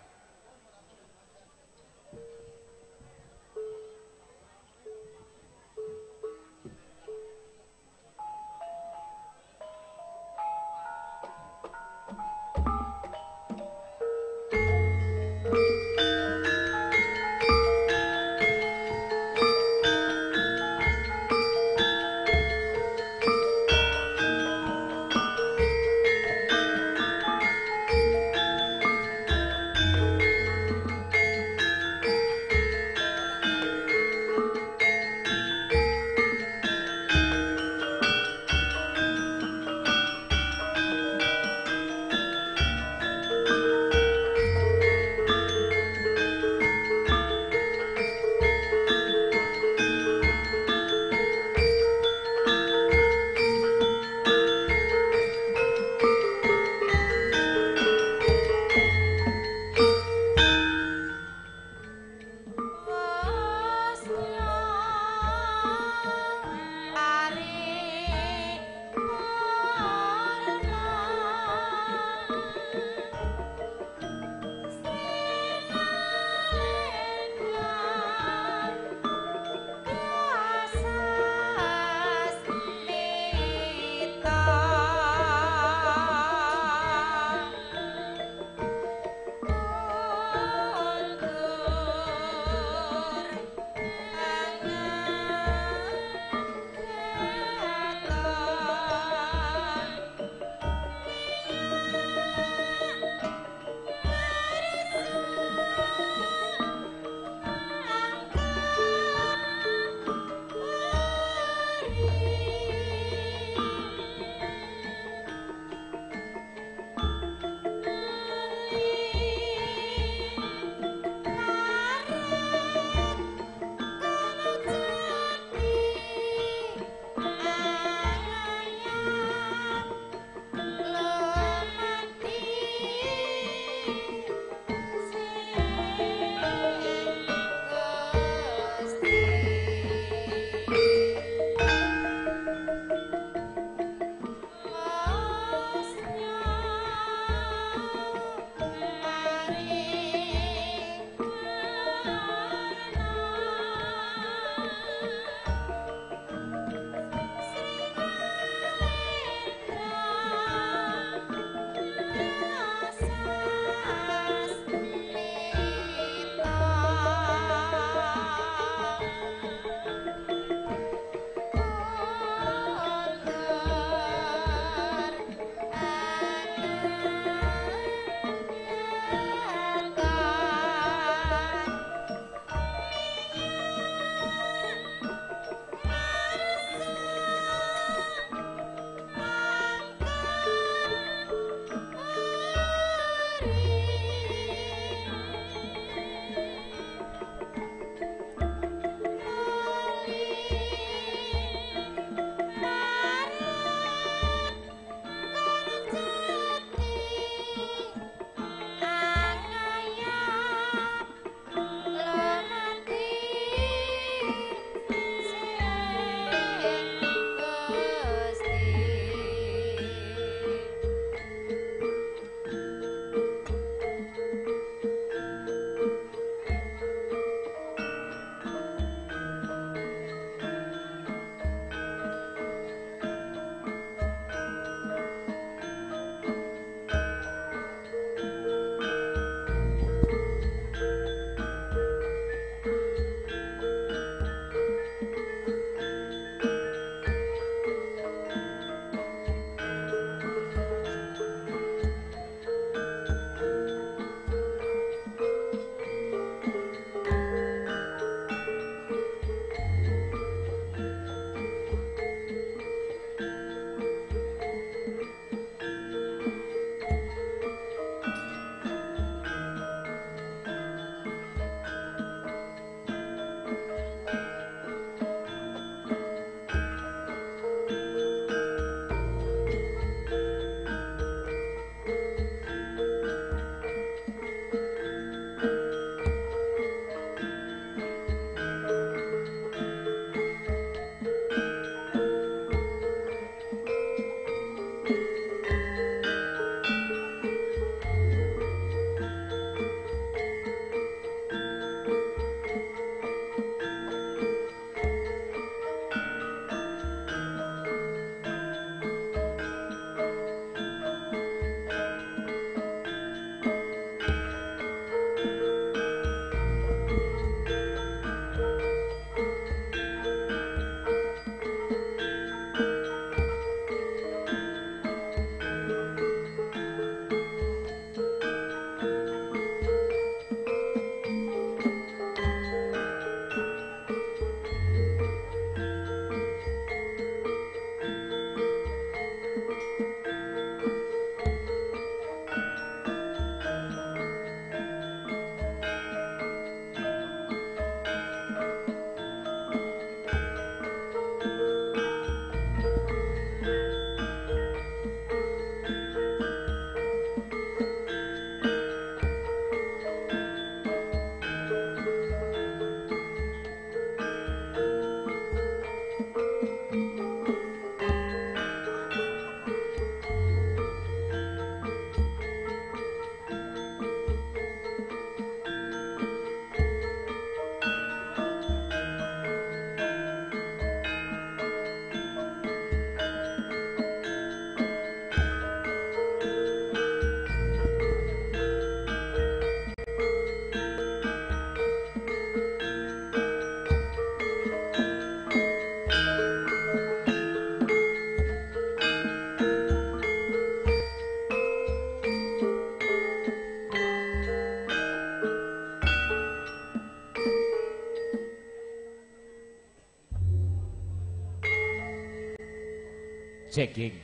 jeging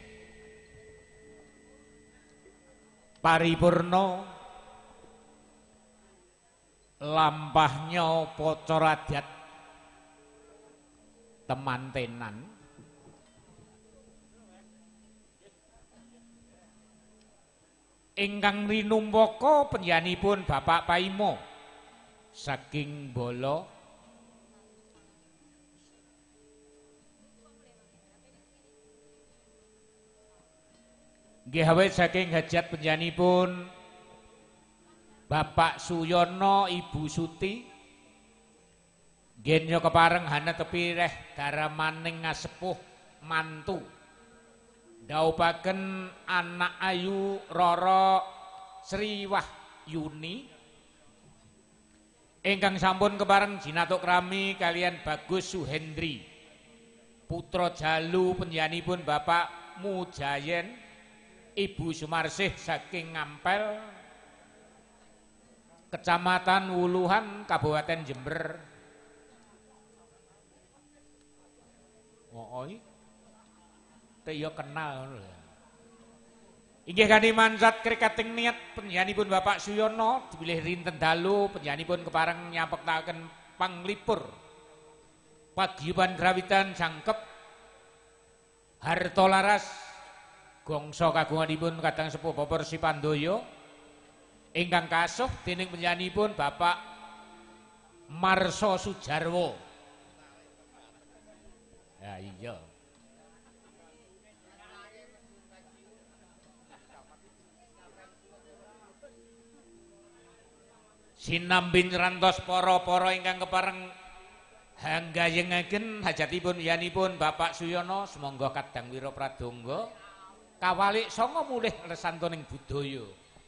paripurna lampahnya pocor adat temantenan ingkang rinumpaka panjenenganipun Bapak Paimo saking Bala nggih awit saking hajat panjenenganipun Bapak Suyono Ibu Suti nggih kepareng hana tepi reh daramaning ngasepuh mantu daupaken anak ayu Roro Sriwah Yuni ingkang sampun kepareng jinatuk krami kalian Bagus Suhendri putra jalu panjenenganipun Bapak Mujayen Ibu Sumarsih saking Ngampel Kecamatan Wuluhan Kabupaten Jember oh ya kenal inggih kanthi mansat krikating niat panjenenganipun Bapak Suyono dipilih rinten dalu panjenenganipun kepareng nyampektaken panglipur pagiyuban grawitan jangkep harta laras gongso kagunganipun kadang sepuh Bapak Sipandoyo ingkang kasuh dening panjenenganipun Bapak Marso Sujarwo ya iya sinambin rantos para-para ingkang kepareng hanggayengaken hajatipun yanipun Bapak Suyono semangga kadang wira pradonga kawalik sanga mulih lesantoning budaya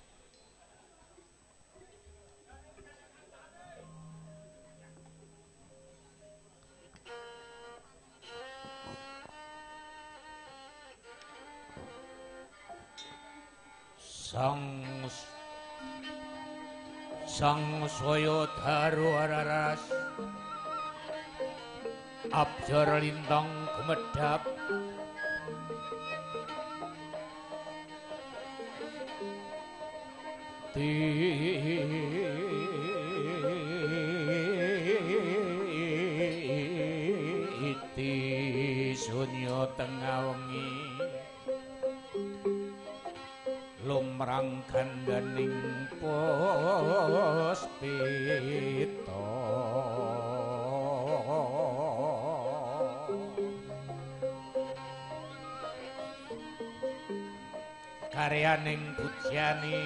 sang sang saya daru araras abjar lintang gumedhap ti iti sunyo tengah wengi lumrang gandaning puspita karyaning pujani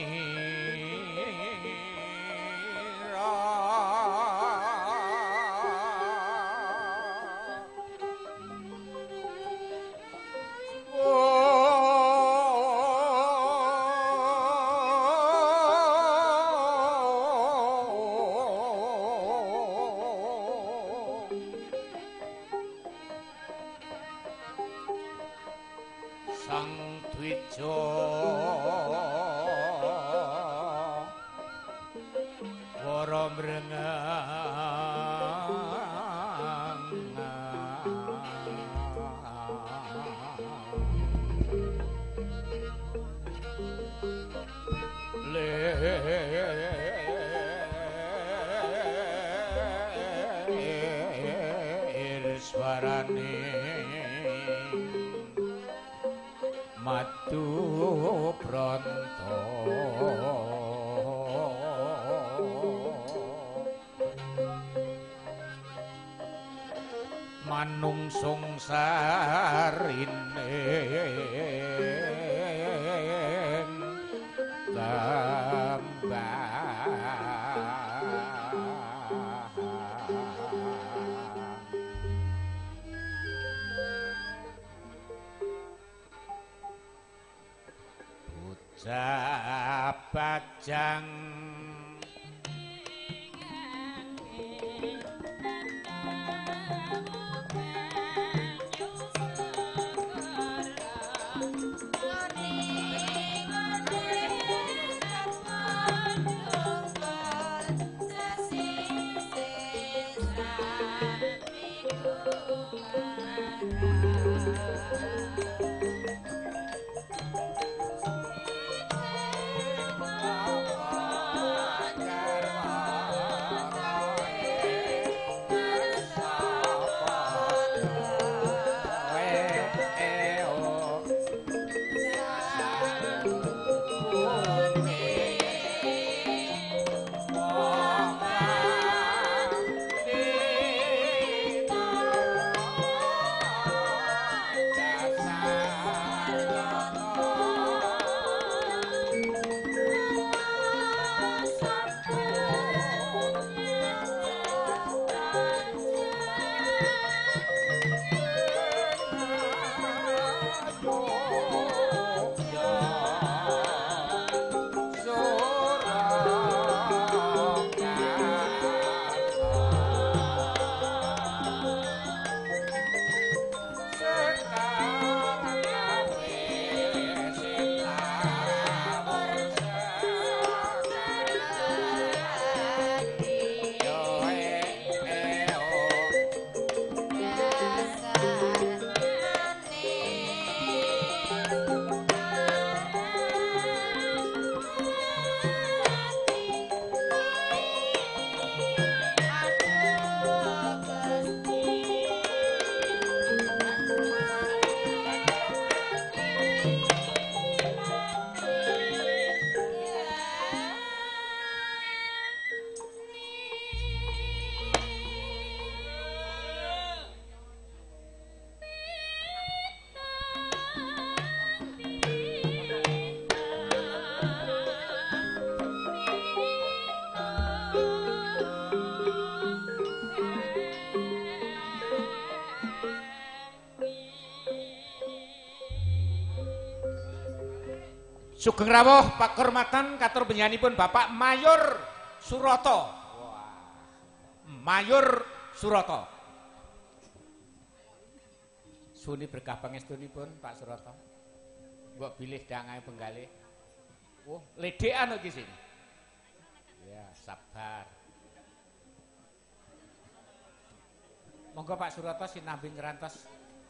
madu pronto manungsung sarine Bajang Sugeng rawuh pakurmatan katur benyanipun Bapak Mayor Suroto. Mayor Suroto. Suni berkah pangestunipun Pak Suroto. Mbok bilih dangae penggalih. Oh, ledekan iki sini. Ya, sabar. Monggo Pak Suroto sinambi ngerantos.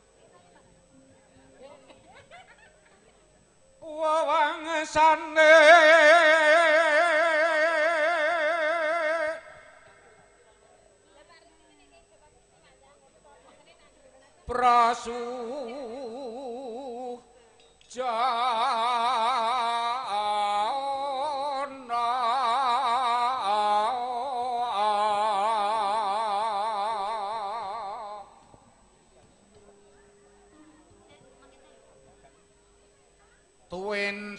Wawangsane prasujana tuwin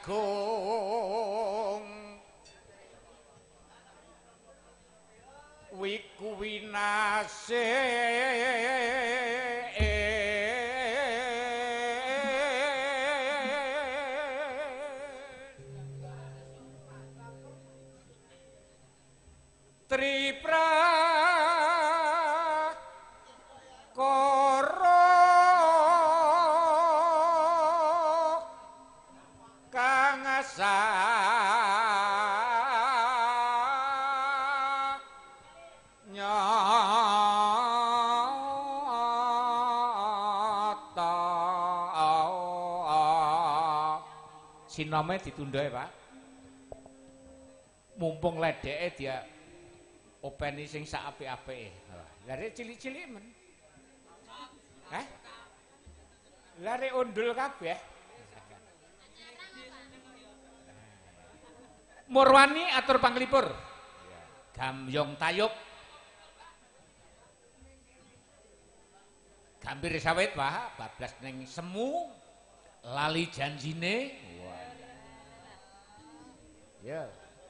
sagung wiku winase sinome ditunda ya Pak. Mumpung ledeke dia openi sing sak apik-apike. Lah rek cilik-cilik men. Hah? Lah rek undul kabeh. Murwani atur panglipur. Gamyong tayub. Gambir sawit Pak, bablas ning semu lali janjine. Ya.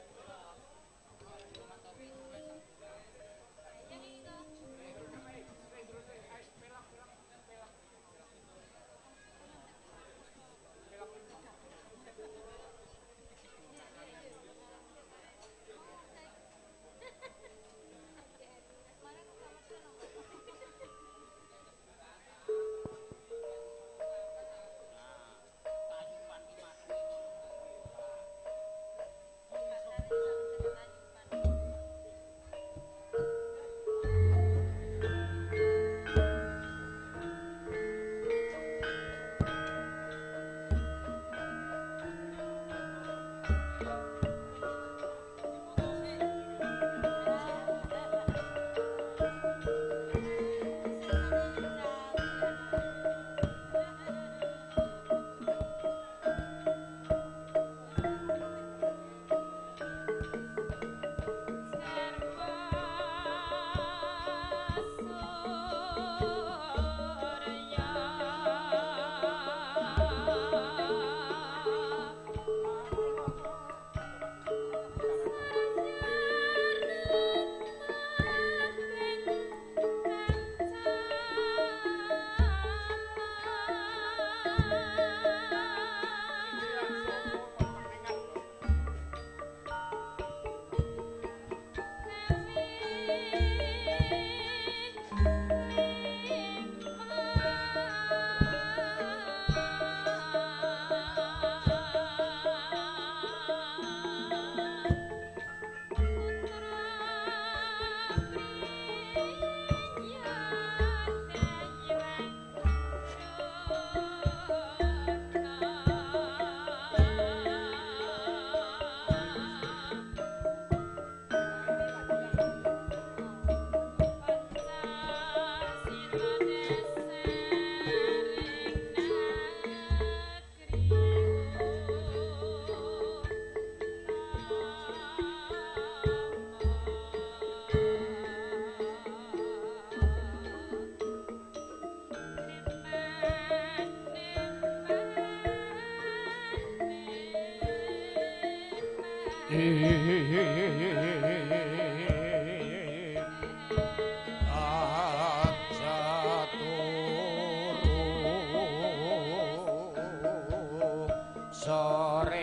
aja turu sore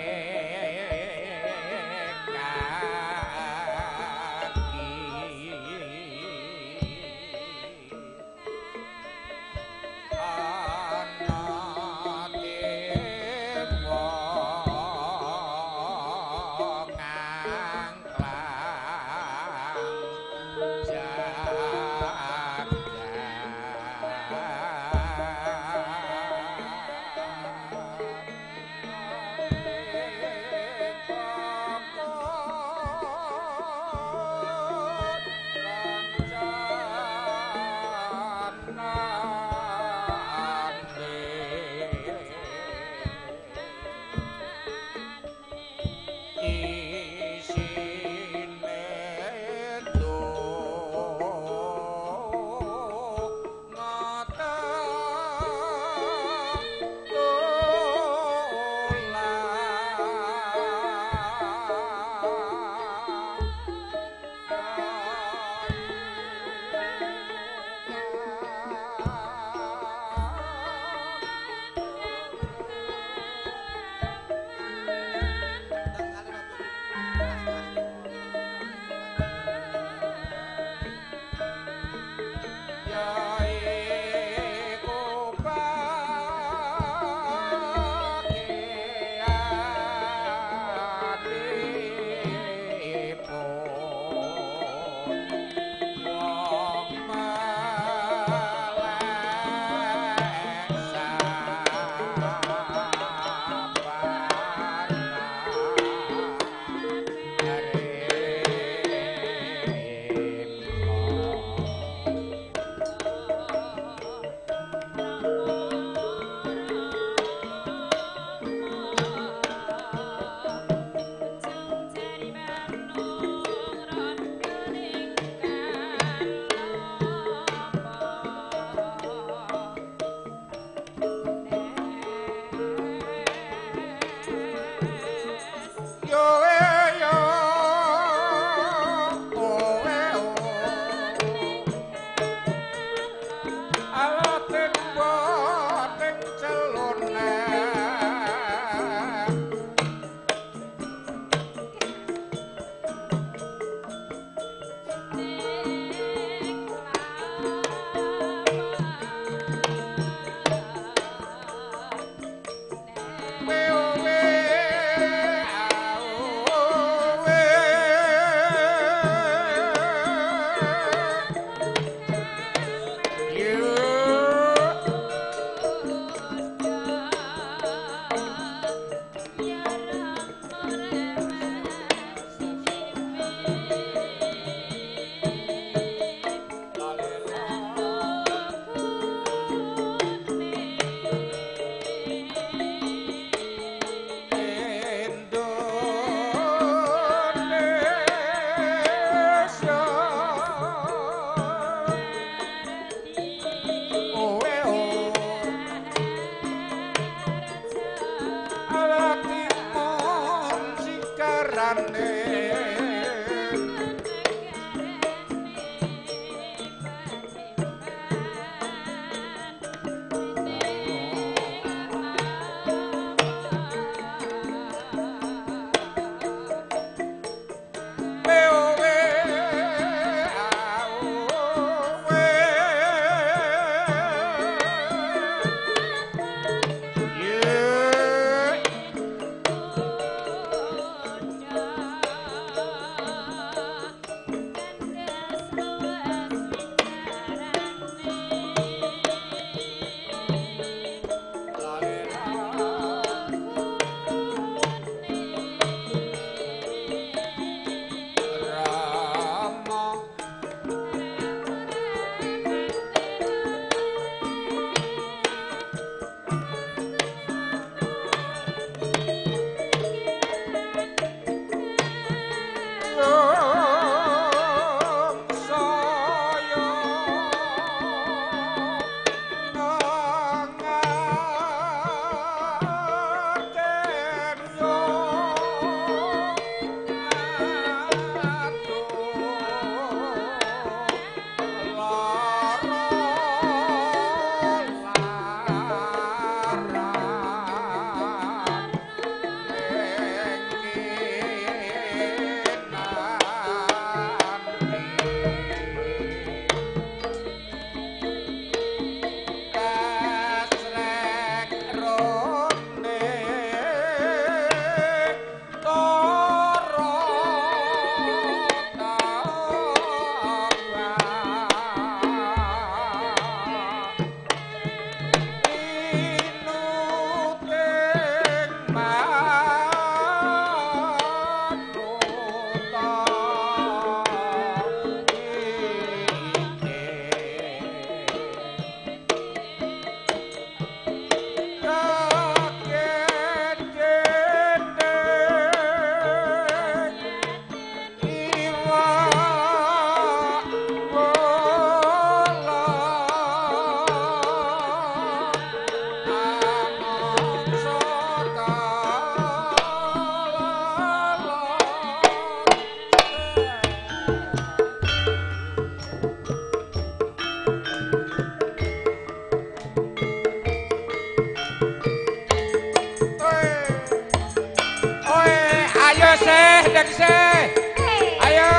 lekse. Ayo.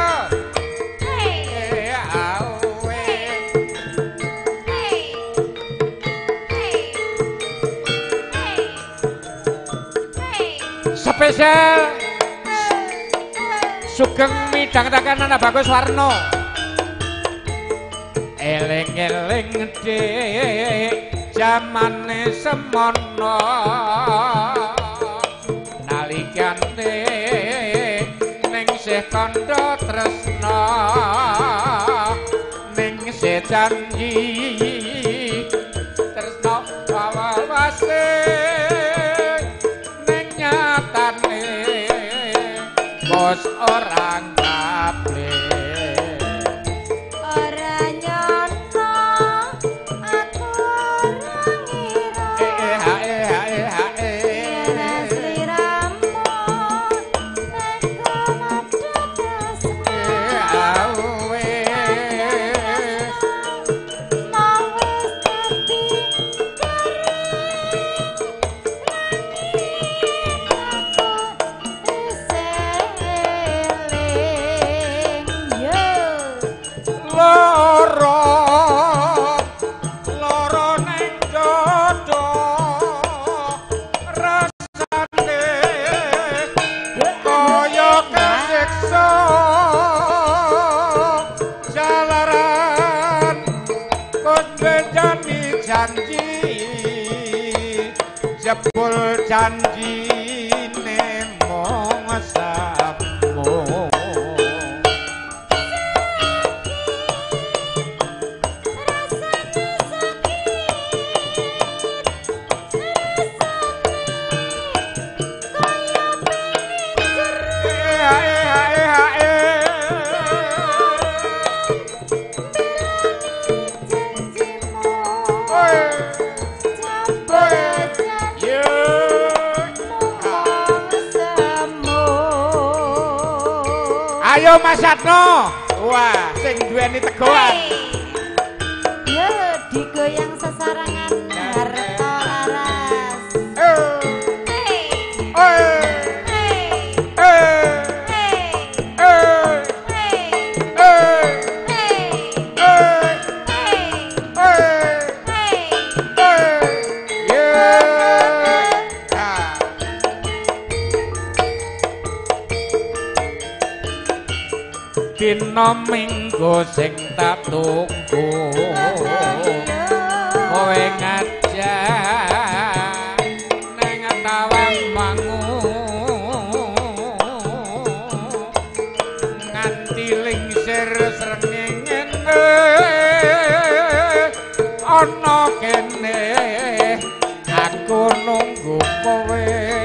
Spesial Sugeng midhang tekan ana Bagus Warno. Eling-eling dik jamane semono nalikane ning sih kandha tresna ning sih janji tresna wawase ning nyatane bos orang kabeh. Jebul janjine mong samu Ayo Mas Satno. Wah, sing duweni tegoan. Yo digoyang sesarangan harta laras. Dina minggu sing tak tunggu kowe ngajak neng tawang mangu nganti lingsir srengenge ana kene aku nunggu kowe.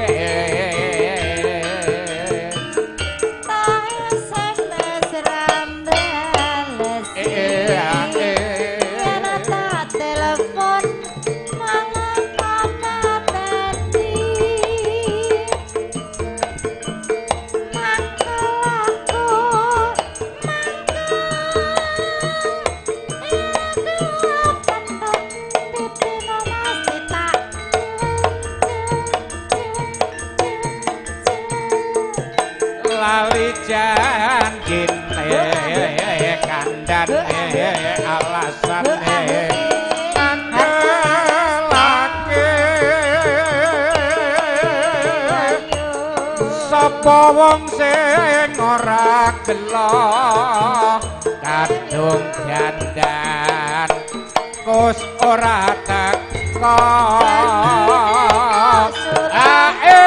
Lali janjine kandhane alasane andelake sapa wong sing ora gelo kadung dandan kus ora teko ae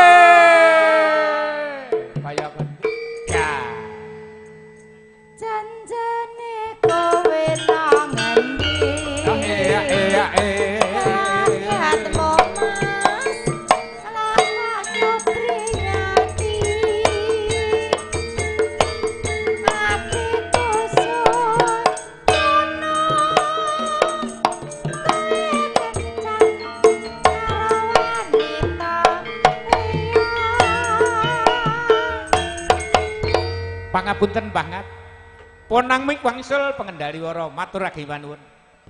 pangapunten banget. Ponang mik wangsul pengendali wara matur ageng nuwun.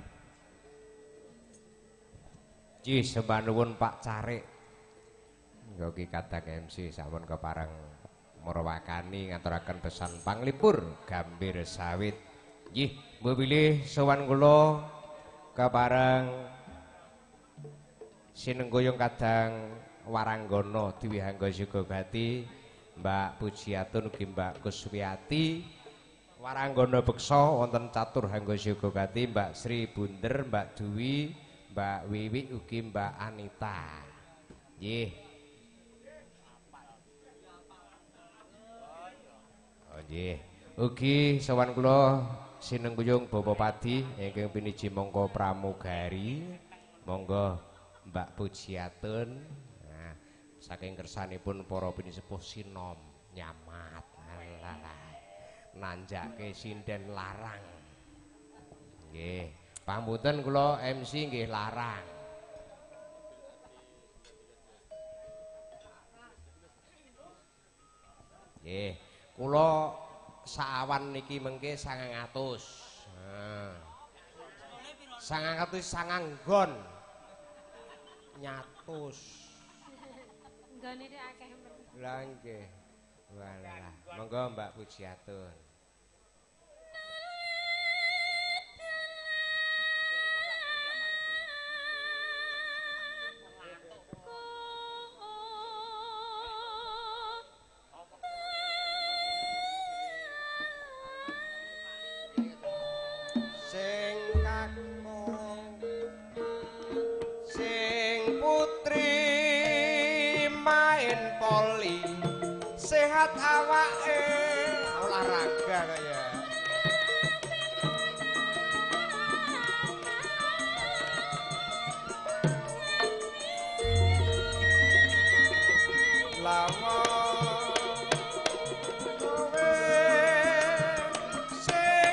Ji sembah nuwun Pak Carik. Nggo ki kadang M C sampun kepareng Murawakani ngaturaken pesan panglipur Gambir Sawit. Nggih, mbok bilih sowan kula kepareng sinenggoyong kadang Waranggana Diwihangga Sugawati, Mbak Pujiatun ugi Mbak Kuswiyati. Waranggana beksa wonten Catur Hangga Sugawati, Mbak Sri Bunder, Mbak Dewi, Mbak Wiwi ugi Mbak Anita. Nggih. Oh nggih. Ugi sowan kula sinenggoyong Bapak Padi ingkang piniji monggo pramugari. Monggo Mbak Pujiatun. Nah, saking kersanipun para pinisepuh sinom nyamat. Alah. Nanjake sinden larang. Nggih. Pambuten kula M C nggih larang. Nggih. Kula sawan niki mengke sangang atus. Nah. sangang atus sangang nggon. Nyatus. Nggone iki akeh. Lah nggih. Walah, monggo Mbak Pujiatun. Sing kakung sing putri main poli sehat awake olahraga kaya lama kowe sing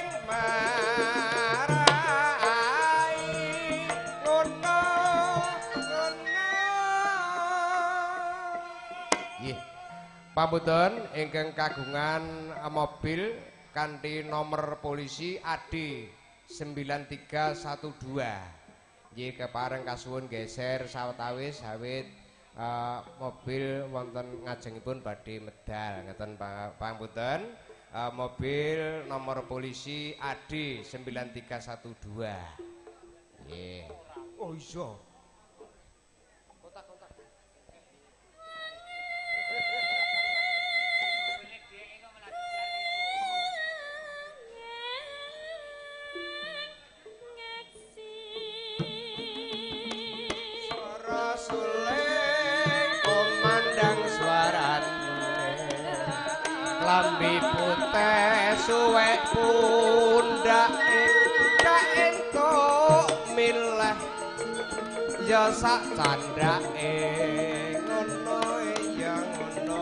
marai ngono ngono. Nggih. Pambuton ingkang kagungan mobil kanthi nomor polisi A D sembilan tiga satu dua. Nggih kepareng kasuwun geser sawetawis awit uh, mobil wonten ngajengipun badhe medal ngeten pambuton. Uh, mobil nomor polisi A D sembilan tiga satu dua. Nggih. Oh iso. Lambi putih suwek pundake gak entuk milih ya sak candake ngono ya ngono.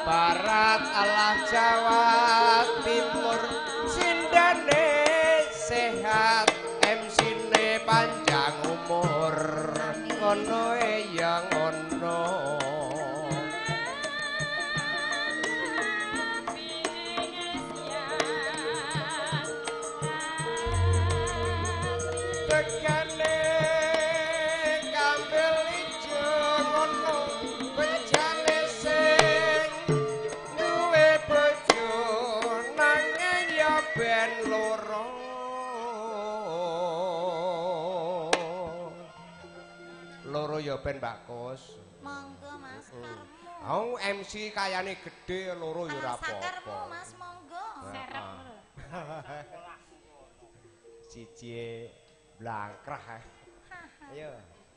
Barat alah Jawa Timur sindane sehat M C-ne panjang umur ngono e ya ngono tegane kambil ijo ngono bejane sing duwe bojo nanging ya ben loro loro ya ben Mbak Kus. Monggo Mas. Aku M C kayane gedhe loro ya ora apa-apa. Mas monggo. Serep. Siji blangkrah. Ayo.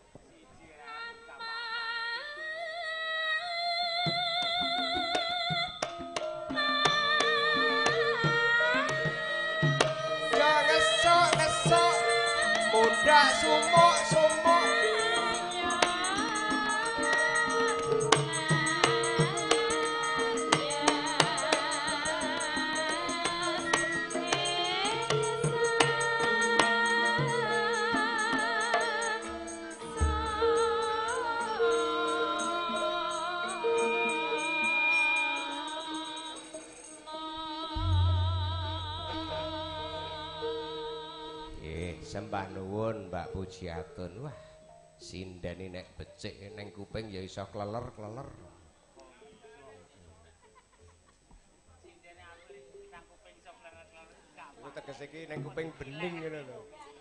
Ya ngesok ngesok muda sumuk sumuk sembah nuwun Mbak Pujiatun. Wah, sindeni nek becik neng kuping ya iso kleler-kleler. Iku tegese iki neng kuping bening ngono lho.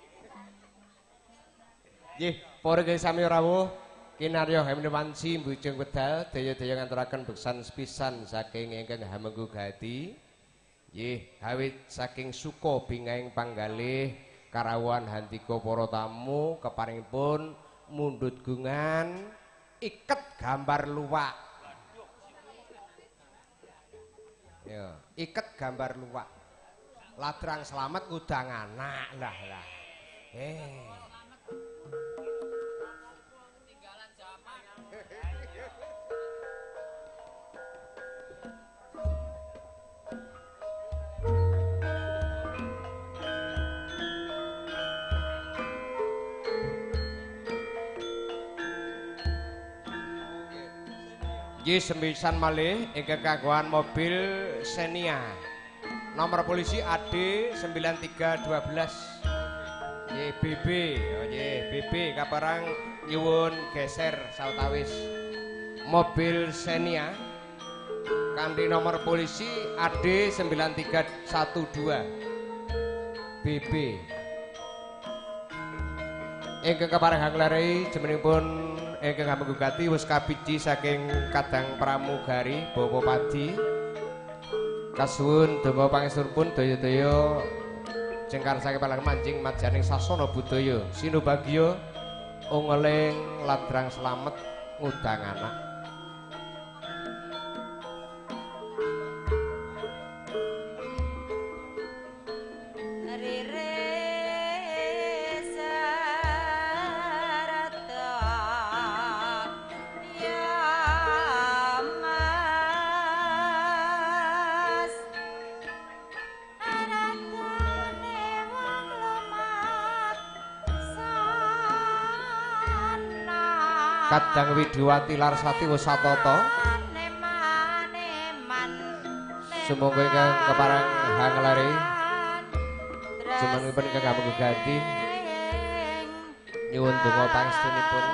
Nggih, para sami rawuh, kinarya Hemnewansi Mbujung Wedal daya-daya ngaturaken beksan sepisan saking ingkang hamenggu gati. Nggih, awit saking suka bingaing panggalih karawuhan handika para tamu keparingipun mundhut gungan iket gambar luwak. Ya, iket gambar luwak. Ladrang selamat ngudang anak lah lah. Eh. Nggih sembisan malih ingkang kagungan mobil Xenia. Nomor polisi A D sembilan tiga satu dua. Nggih B B, oh nggih B B kaparang nyuwun geser sawetawis. Mobil Xenia kanthi nomor polisi A D sembilan tiga satu dua B B. Ingkang kaparang nglarehi jemenipun ingkang hamenggu gati wis kabiji saking kadang pramugari Bapak Padi. Kasuwun donga pangestunipun daya-daya jengkar saking palang manjing majaning sasana budaya sinubagya ungeling ladrang slamet ngudang anak. Kadang Widiwati Larsati wis satata. Sumangga ingkang keparang hanglari jemenipun ingkang hamenggu gati nyuwun donga pangestunipun.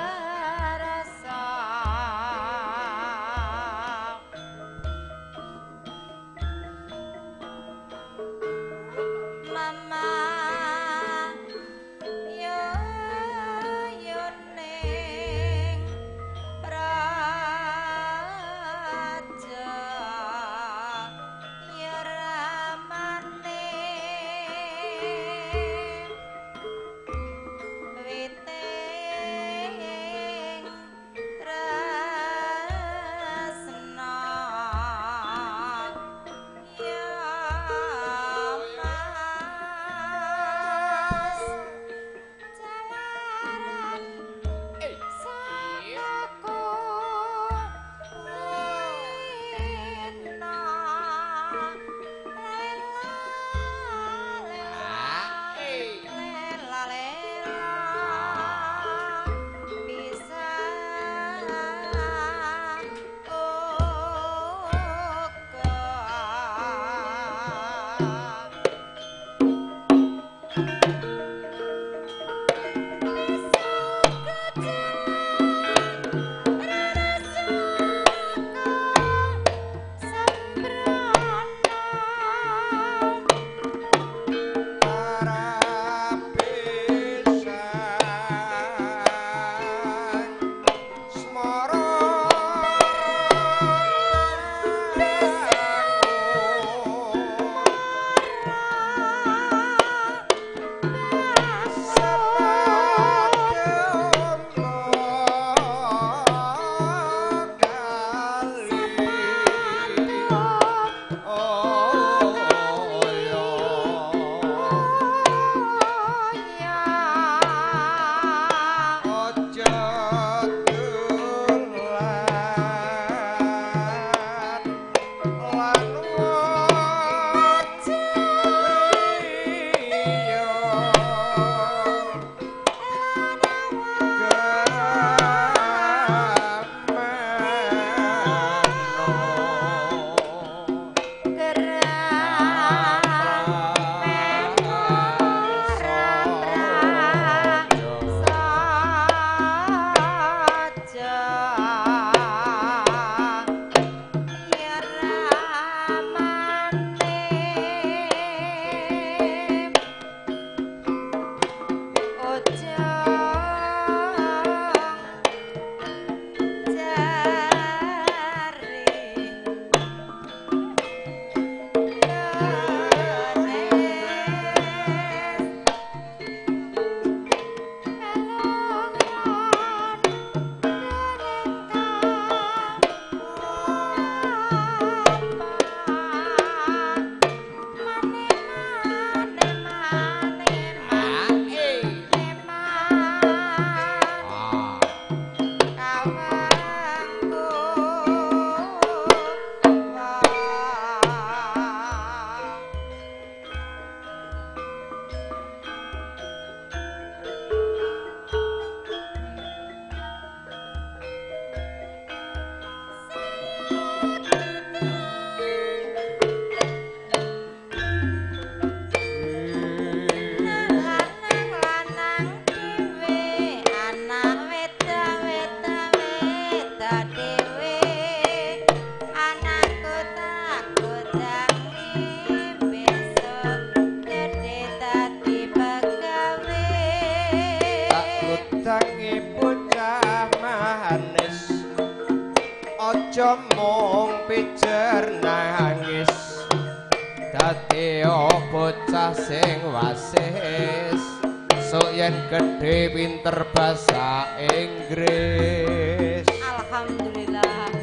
bocah manis aja mung pijer nangis dadi bocah sing wasis sok yen gedhe pinter basa Inggris. Alhamdulillah.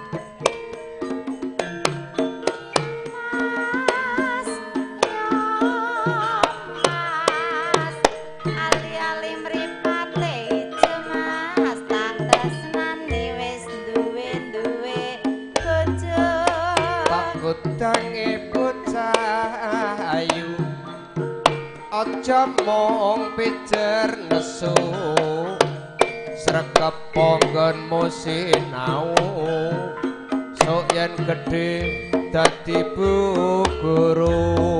Mas, yo mas, ali-ali mripate cemas, tak tresnani wis duwe-duwe bojo. Tak kudange bocah ayu aja mung pijer nesu sregep panggonmu sinau sok yen gedhe dadi bu guru.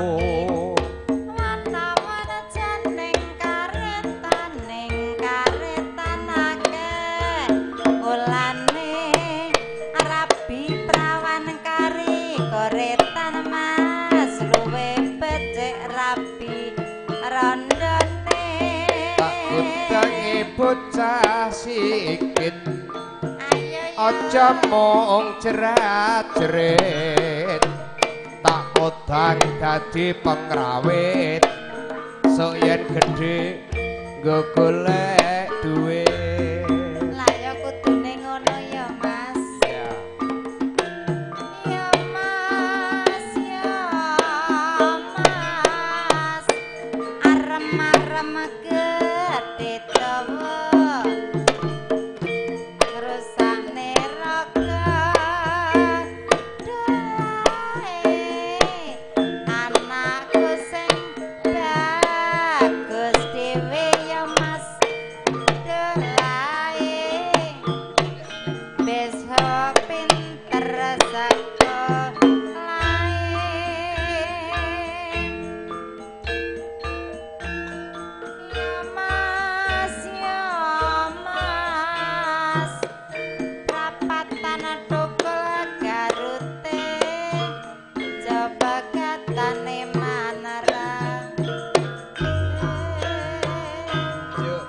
Wana-wana jeneng karetan ning karetan akeh ulane rabi prawan kari koretan mas luwe becik rabi rondone. Tak kudange bocah sikit aja mung jerat-jerit tak kodang dadi pengrawit sok yen gedhe nggo golek duit. Lah ya kudune ngono ya mas. Ya. Ya mas, ya mas, arem-arem gedhe dawa ngrusakne raga dolahe anakku sing bagus dhewe ya mas dolahe besok pinter sekolahe. Ya mas, ya mas, prapatan tukul garute coba katane manara. Yuk.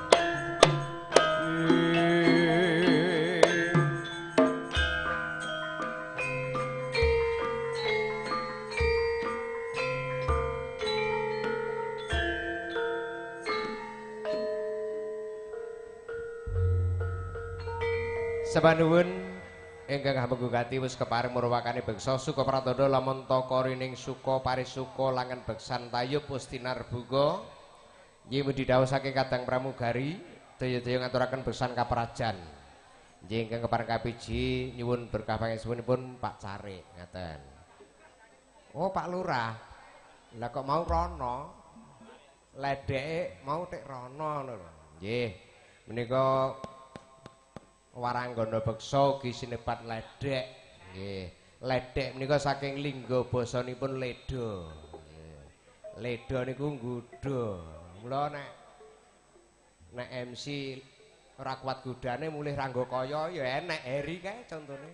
Sabanuwun ingkang hamegugati wis kepareng marwakane beksa suka pratandha lamun taka rining suka parisuka langen beksan tayub pustinar buga nggih mugi dawuh saking kadang pramugari daya-daya ngaturaken beksan kaprajan nggih ingkang kepareng kapiji nyuwun berkah pangestupunipun Pak Carik ngaten. Oh Pak Lurah lah kok mau rono ledeke mau tek rono lho nggih menika Waranggana beksa ugi sinebat ledek nggih. Ledek menika saking lingga basanipun leda. Nggih. Leda niku nggodha. Mula nek nek M C ora kuat godane mulih rangga kaya ya enek Heri kae contone.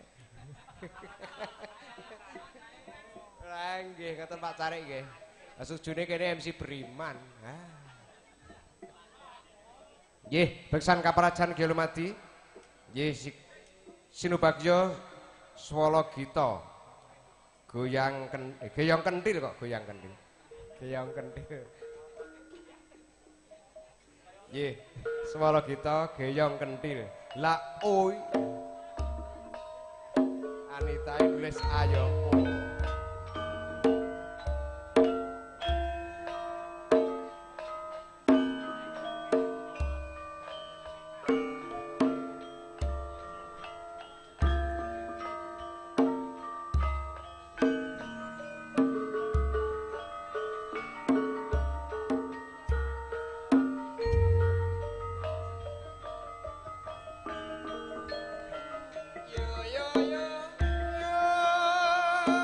Lah nggih ngoten Pak Carik nggih. Sujune kene M C Beriman. Ah. Nggih, beksan kaprajan Ki Lumadi. Nggih Sinubagya Swala Gita. Goyang ken eh, goyang kentil kok goyang kentil. Goyang kentil. Nggih, Swala Gita goyang kentil. La oi. Anita nulis ayo. Oh. Yo yo yo yo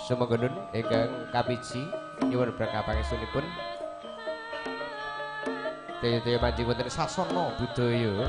Sumangga nun ingkang kapiji nyuwun berkah pangestunipun. Daya-daya manjing wonten sasana budaya.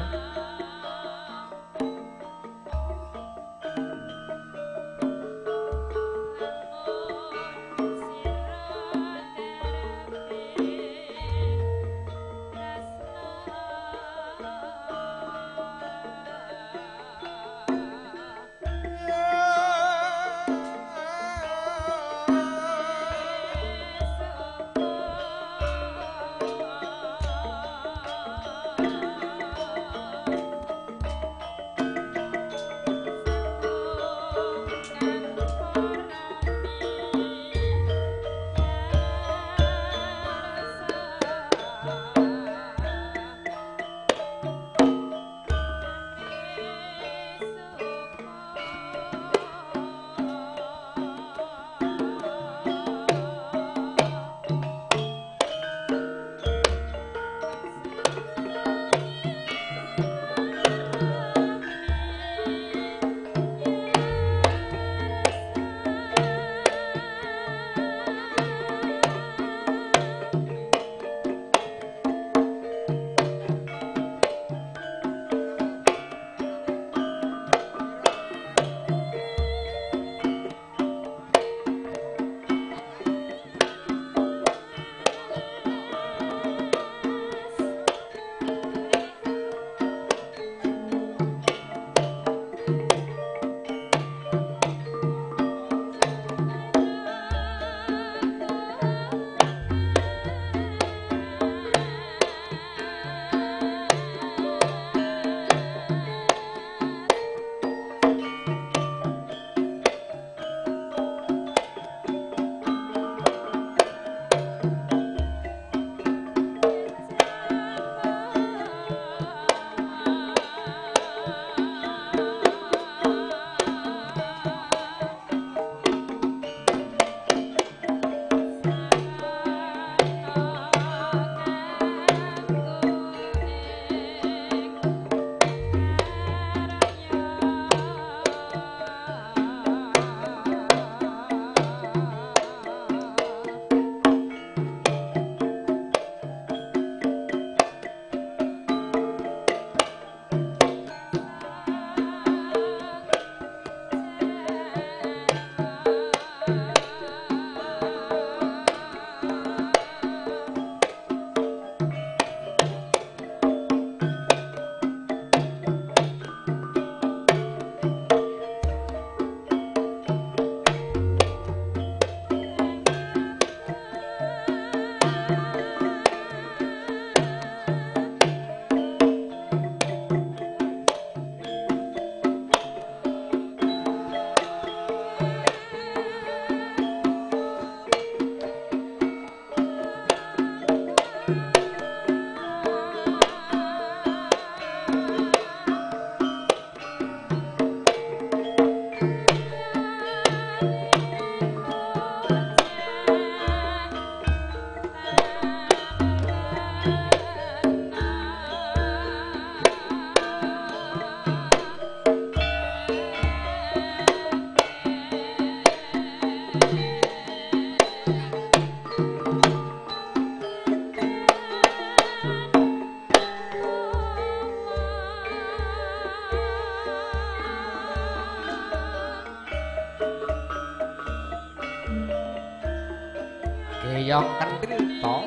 Geyong kentil to.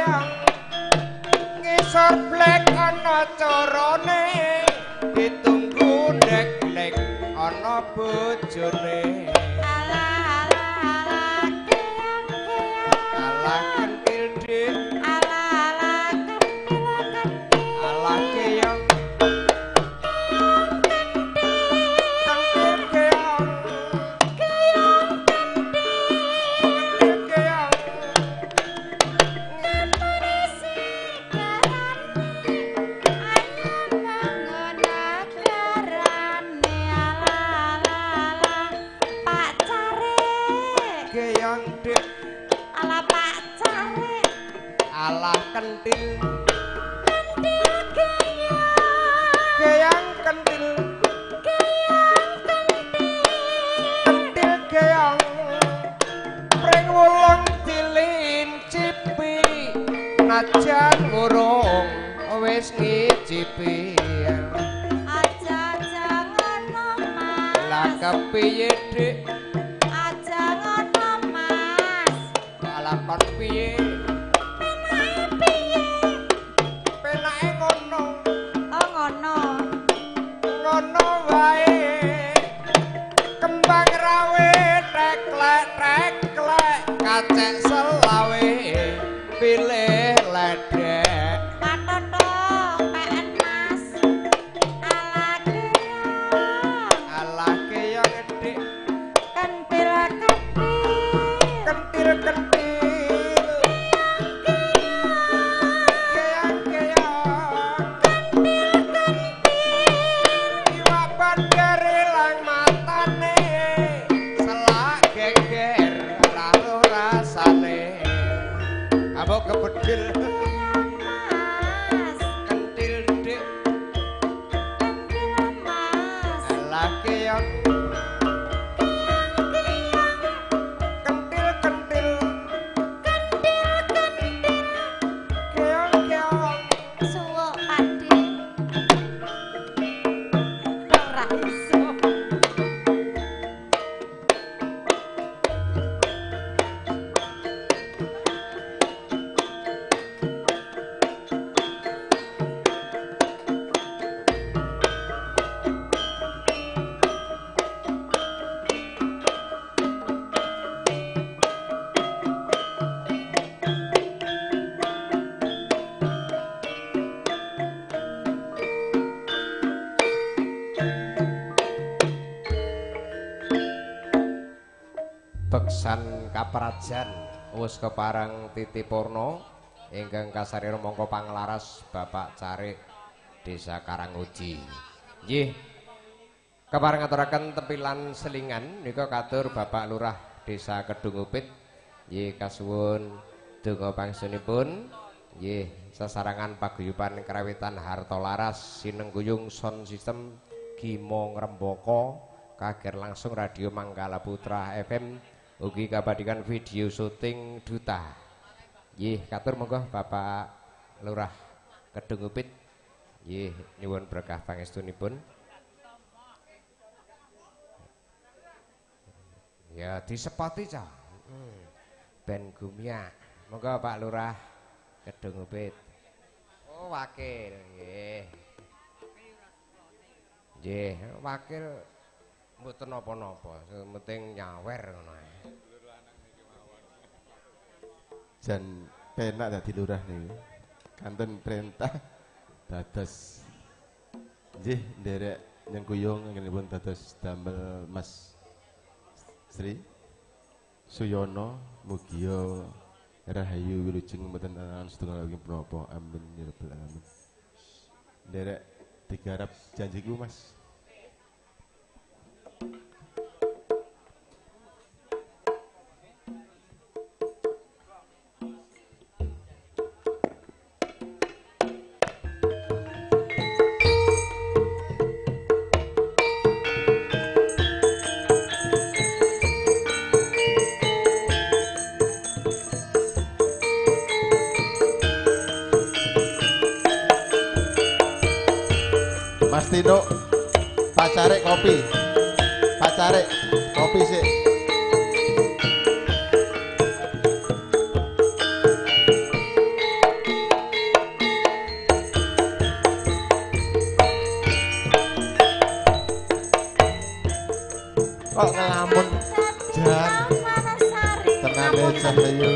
Sorblek ana carane ditung bojone Alah alah keong keong alah kentil dik Alah alah kentil kentil alah keong keong kentil kentil keong keong kentil kentil keong ngaturi sigarane ayam menggonagarane alah alah Pak Carik keong dik alah Pak Carik alah kentil kentil keong keong kentil keong kentil kentil keong pring wulung dilincipi najan ngurung wis ngicipi aja aja ngono lah Mas kepiye dik aja ngono Mas alah kon piye penake piye penake ngono oh ngono ngono wae kembang rawe teklek teklek kacek selawe pilih ledek patoto pen Mas ala keong alah keong dik kentil kentil kentil kentil keong keong iwak bandar ilang matane selak geger lalu rasane abok kepedil Mas kentil dik kentil Mas alah keong kentil kentil keong keong suwuk padi ora iso beksan kaprajan wis keparang titipurna ingkang kasarira mongko panglaras Bapak Carik Desa Karanguji. Nggih. Keparang ngaturaken tempilan selingan nika katur Bapak Lurah Desa Kedungupit. Nggih kasuwun donga pangsunipun. Nggih sesarangan paguyuban karawitan harta laras sinengguyung sound system Gimo Ngrembaka kager langsung radio Manggala Putra F M ugi kabadikan video syuting duta. Nggih katur monggo Bapak Lurah Kedungupit. Nggih nyuwun berkah pangestunipun. Ya disepoti cah. Hmm. Ben Gumya. Monggo Pak Lurah Kedungupit. Oh wakil nggih. Nggih, wakil mboten napa-napa, penting nyawer ngono ae. Jan penak dadi lurah niku. Kanten perintah dados nggih nderek nyengkuyung ngenipun dados damel Mas Sri Suyono mugia rahayu wilujeng mboten ana setunggal lagi menapa amin ya rabbal alamin. Nderek digarap janjiku Mas. Mas Tino, Pak Carik kopi, Pak Carik kopi sih. kok ngelamun jan tenane Cahyo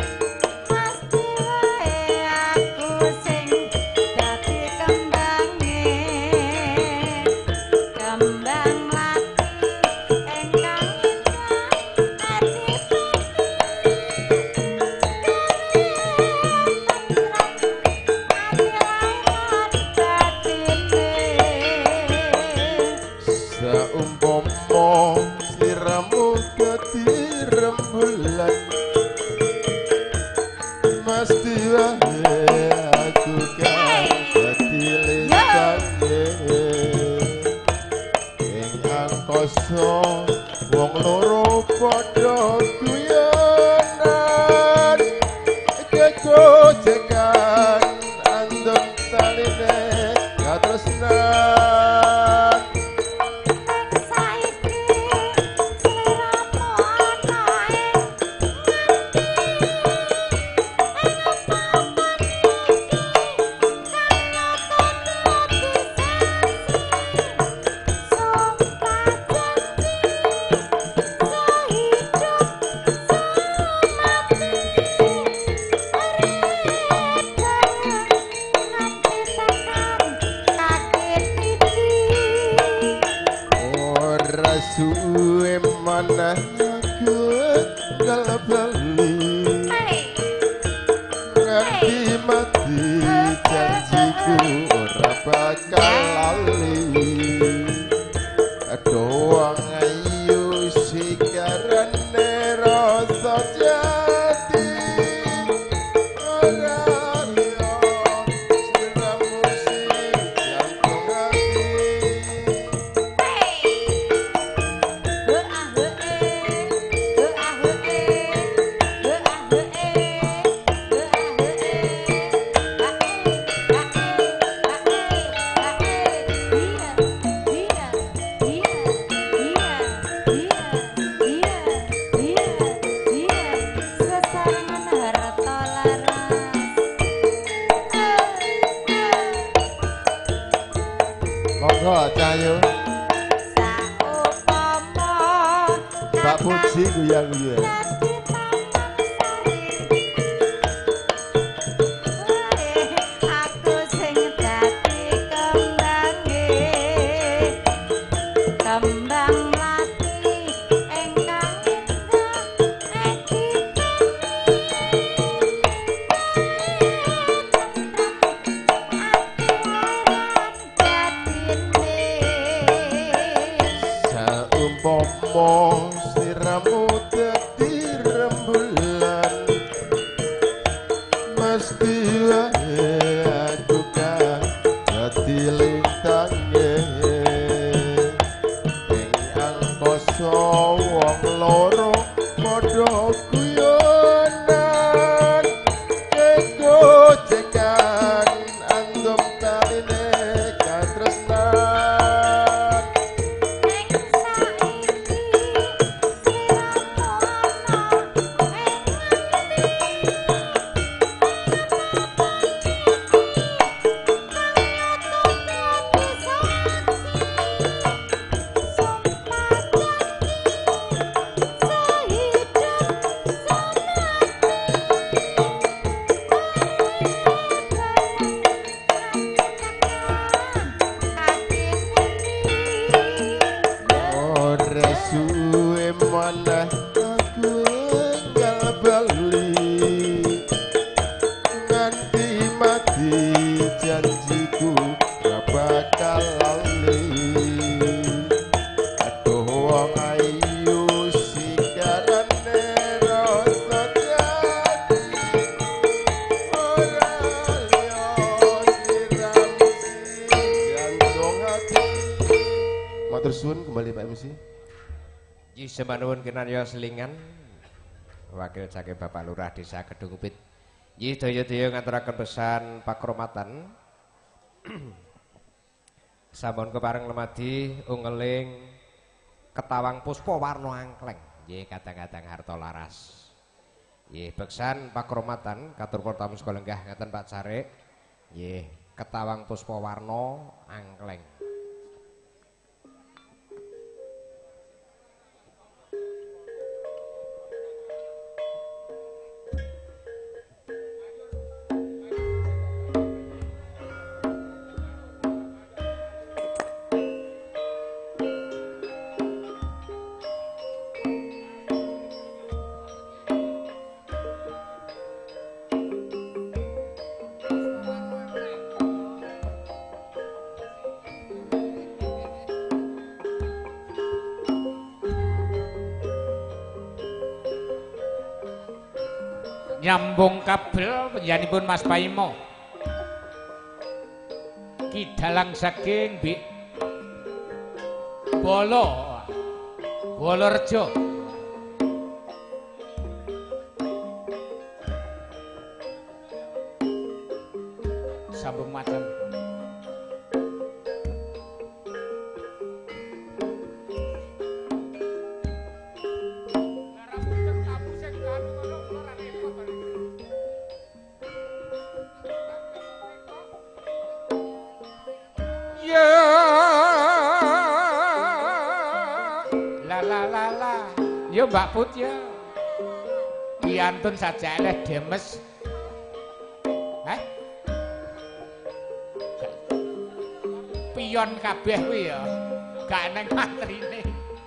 wong loro padha guyonan gegojekan andem taline katresnan saiki sliramu ana suwe manah aku kalabali nganti mati janjiku ora bakal lali doang ayu sikarane rasa jati ora liya sliramu sing jantung ati monggo Cahyo Pak Puji guyang-guyang aku sing dadi kembange kembang mati engkang saumpama sliramu dadi rembulan mesti wae aku kan dadi lintange ing angkasa wong loro padha guyonan gegojekan andem taline katresnan suwe manah aku enggal bali nganti mati janjiku ora bakal lali aduh wong ayu sikarane rasa jati ora liya sliramu sing jantung hati matur suwun kembali Pak M C. Nggih semanuwun kinarya selingan wakil saking Bapak Lurah Desa Kedung Upit. Nggih daya-daya ngaturaken pesan pakromatan. Sampun kepareng lemadi ungeling ketawang puspa warna angkleng. Nggih kadang-kadang harta laras. Nggih beksan pakromatan katur tamu sekolah lenggah ngaten Pak Carik. Nggih ketawang puspa warna angkleng. nyambung kabel panjenenganipun Mas Paimo kidalang saking Bi Bolo Bolorejo sambung macam yo Mbak Put ya piantun saja eleh demes eh pion kabeh kuwi ya gak eneng antrine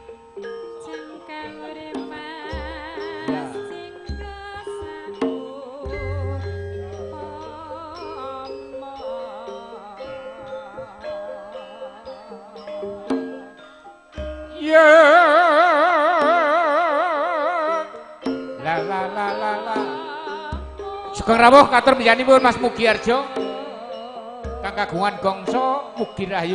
Sugeng rawuh katur panjenenganipun Mas Mugiarjo kang kagungan gongso Mugi Rahayu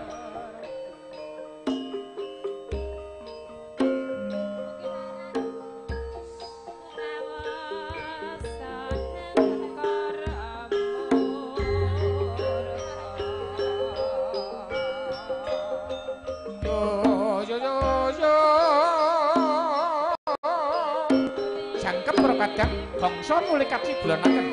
kadang bangsa mulai kaciblanaken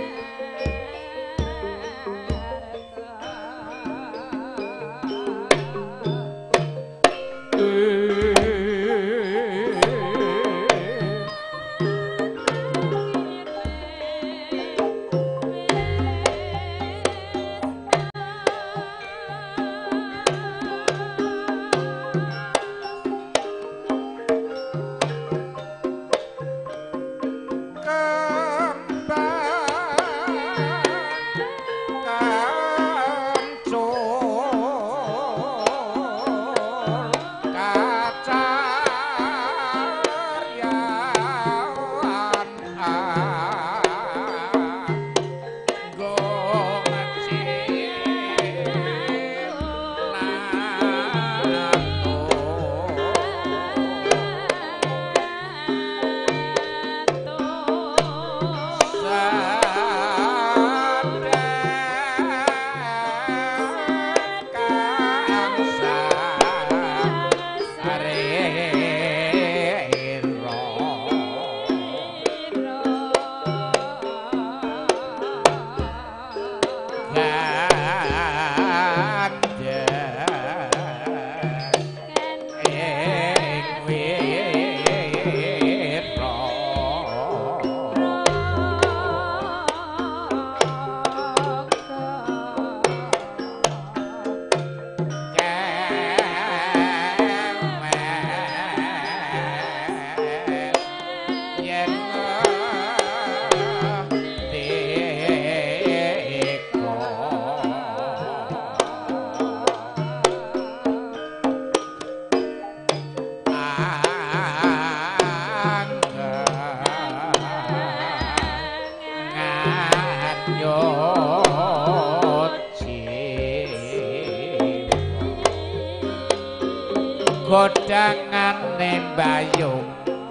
godhangane mbayung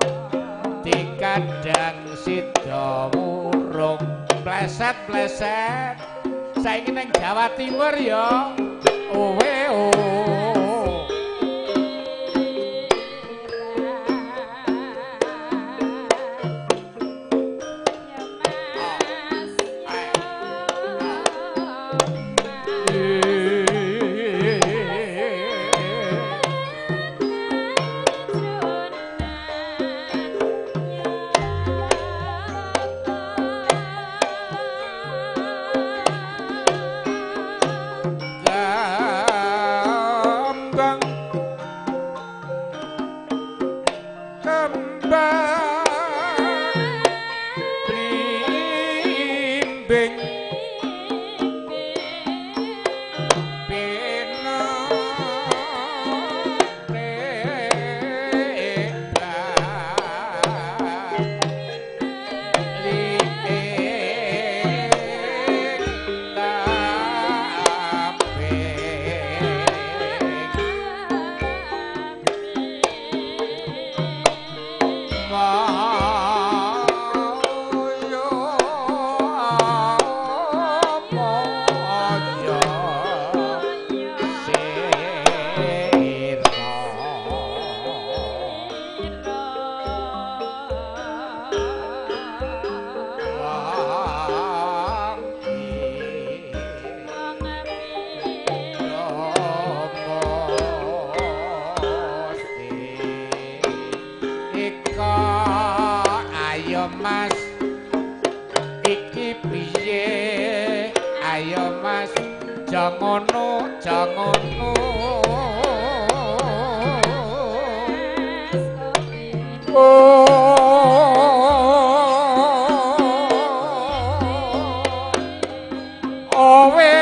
dikadang sida murung pleset-pleset saiki ning Jawa Timur ya owe oh eh ngono aja ngono owe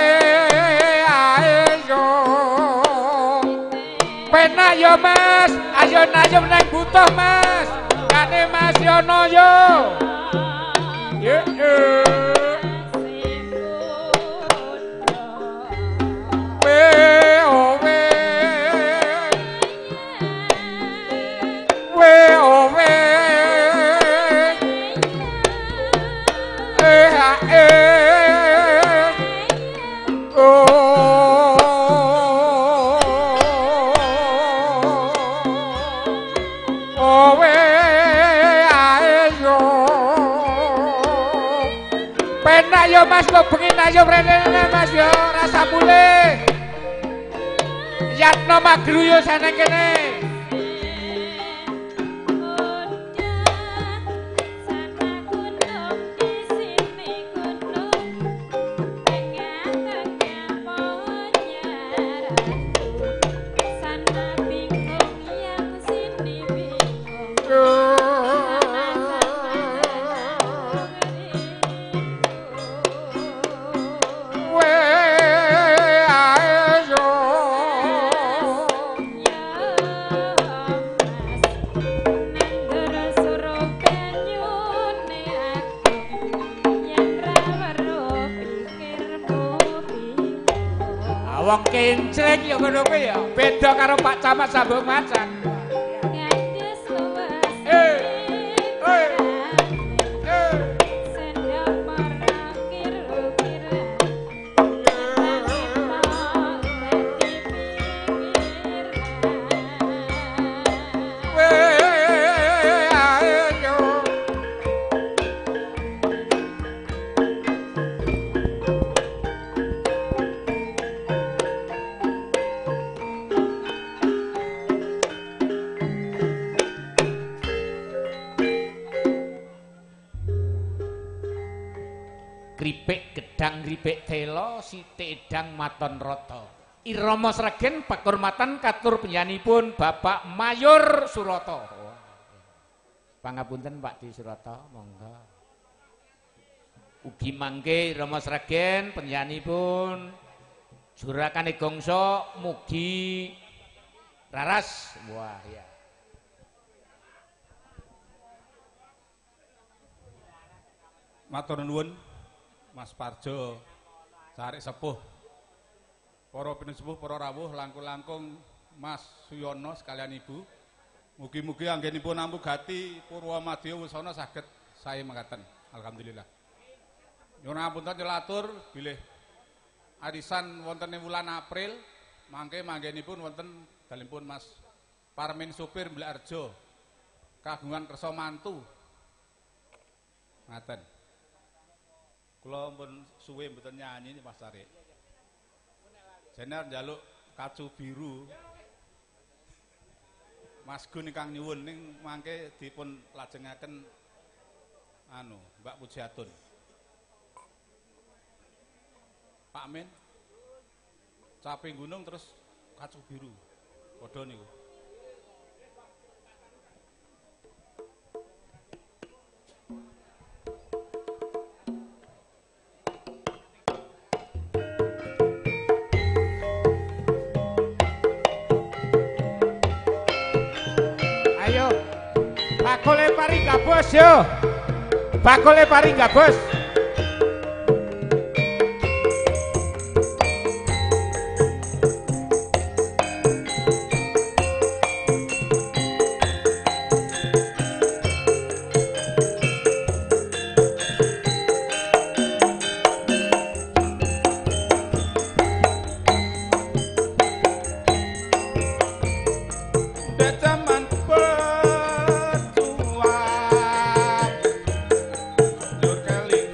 ayo penak yo mas ayo ayo nang butuh mas kane mas yono yo ye ayo mas kok bengi ayo rene mas yo rasa mulih yatno magruyo sana kene wong kincring ya ngono kuwi ya beda karo Pak Camat Sambung Macan. Ngandes luwes. Eh. Eh. Eh. Sendok para kira-kira. Kripik gedang kripik telo sithik edang maton rata. Irama sregen pakurmatan katur penyanipun Bapak Mayor Surata. Pangapunten Pak Di Surata, monggo. Ugi mangke irama sregen penyanipun Jurakane Gongso mugi raras. Wah ya. Matur nuwun Mas Parjo, Carik Sepuh, para pinesepuh, para rawuh, langkung-langkung Mas Suyono sekalian Ibu. Mugi-mugi anggenipun ampugati Purwamadya Wusana saged sae mekaten. Alhamdulillah. Nyuwun ngapunten nyelatur bilih arisan wonten ing wulan April, mangke manggenipun wonten dalipun Mas Parmin Supir Mblarjo kagungan kersa mantu. Ngaten. Kula pun suwe mboten nyanyi nih Mas Tarik. Jenar njaluk kacu biru. Mas Gun ingkang nyuwun ning mangke dipun lajengaken anu Mbak Pujiatun. Pak Min. Caping gunung terus kacu biru. Padha niku. Bakule pari gabus yo. Bakule pari gabus. Jur keling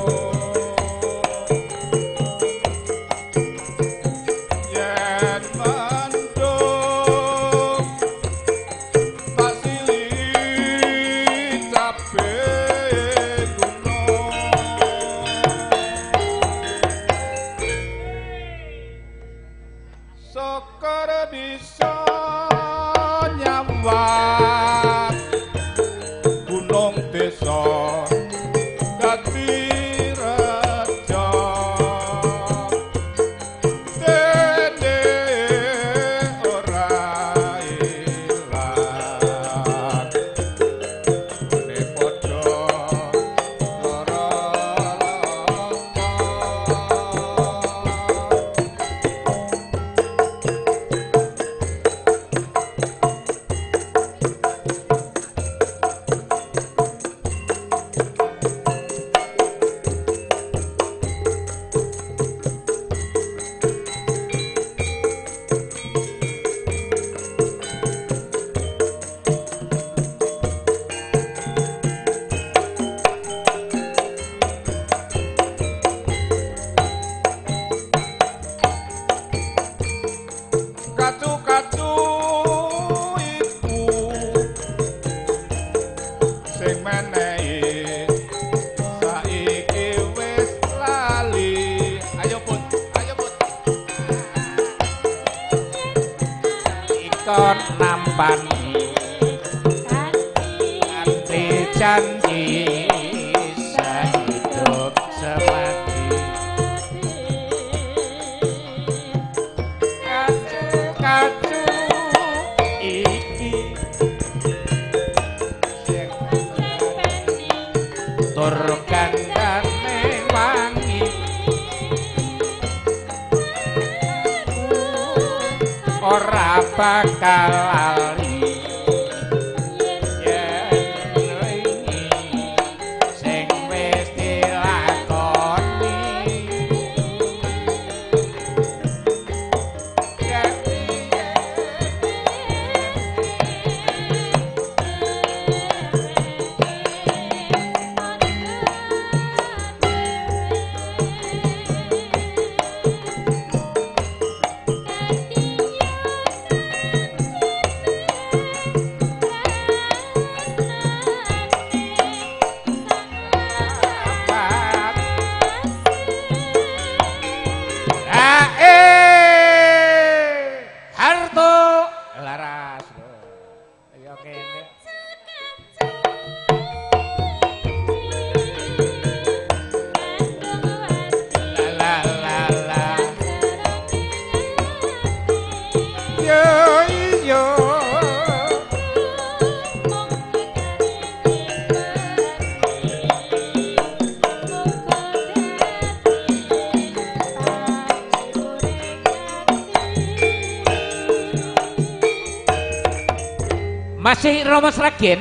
Masih Rama Sragen.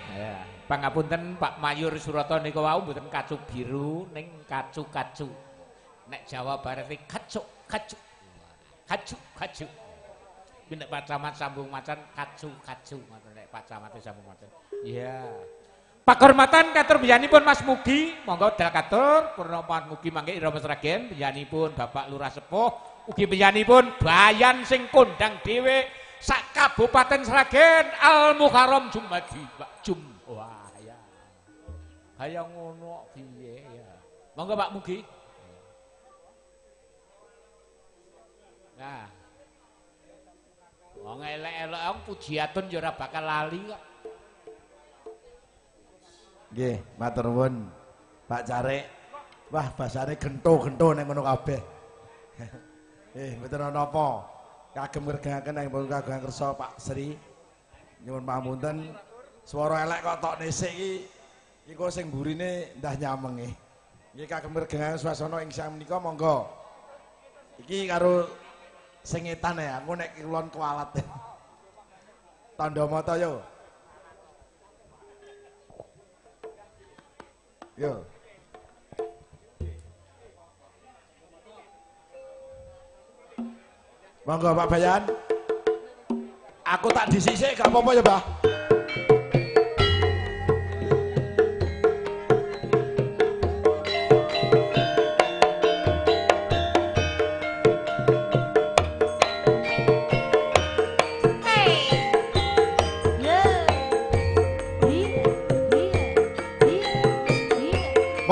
Pangapunten Pak Mayur Surata nika wau mboten kacuk biru ning kacuk-kacuk. Nek Jawa Barat iki kacuk, kacuk. Kacuk, kacuk. Nek Pak Camat sambung macan kacuk-kacuk ngoten nek Pak Camat sambung macan. Iya. Pak Hormatan katur biyanipun Mas Mugi, monggo dal katur purna Mas Mugi mangke Rama Sragen biyanipun Bapak Lurah Sepuh, ugi biyanipun bayan sing kondang dhewe sak Kabupaten Sragen Al Mukarram Jumadi Pak Jum. Wah ya. Kaya ngono piye ya. Monggo Pak Mugi. Nah. Wong elek-elek wong pujiatun ya ora bakal lali kok. Nggih, matur nuwun Pak Carek. Wah, basane gento-gento ning ngono kabeh. Eh, mboten ana apa. Kagem ngergahaken ing pun kagungan kersa Pak Sri. Nyuwun pamunten, swara elek kok tok nesik iki iku sing mburine ndah nyamenge. Nggih kagem ngergahaken swasana ing sang menika monggo. Iki karo sing etan ya, aku nek kulon kualat. Tandha mata yo. Yo. Monggo Pak Bayan. Aku tak disisik gak apa-apa ya, Mbah.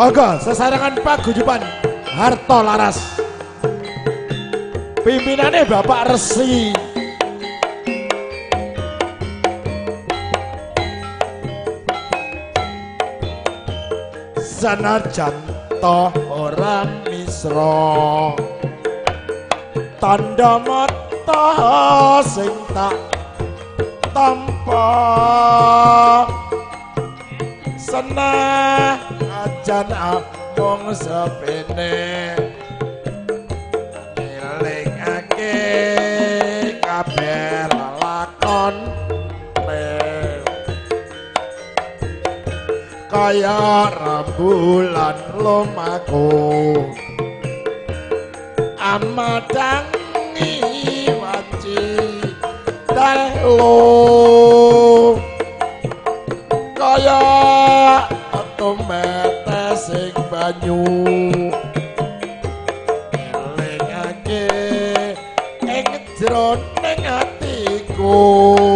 Monggo sesarengan paguyuban Harta Laras. Pimpinane Bapak Resi. Sanajan toh ora misra tandha mata sing tak tampa senah ajan amung sepene ngelingake kabeh lakon kaya rembulan lumaku amadangi waci dalu kaya tumete sing banyu elingake ing jroning atiku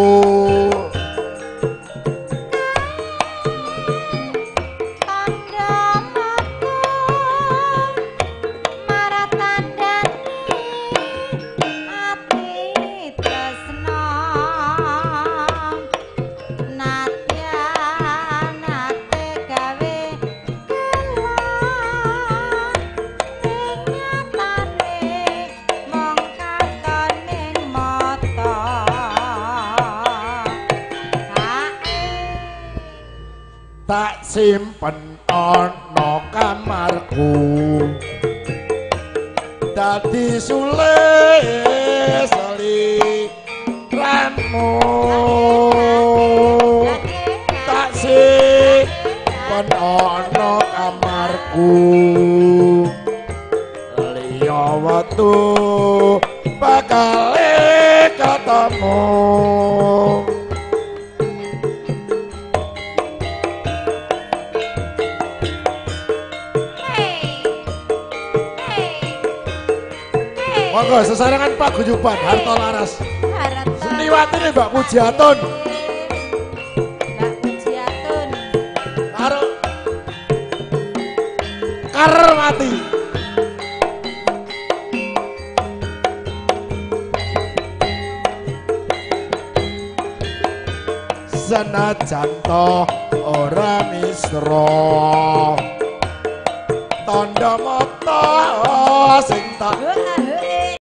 tak simpen ana kamarku dadi suli ranmu tak simpen ana kamarku liya wektu bakal ketemu monggo sesarengan paguyuban Harta Laras. Seniwati nih Mbak Pujiatun. Mbak Pujiatun. Karo Karmati. Senajan toh ora misra tandha mata sing tak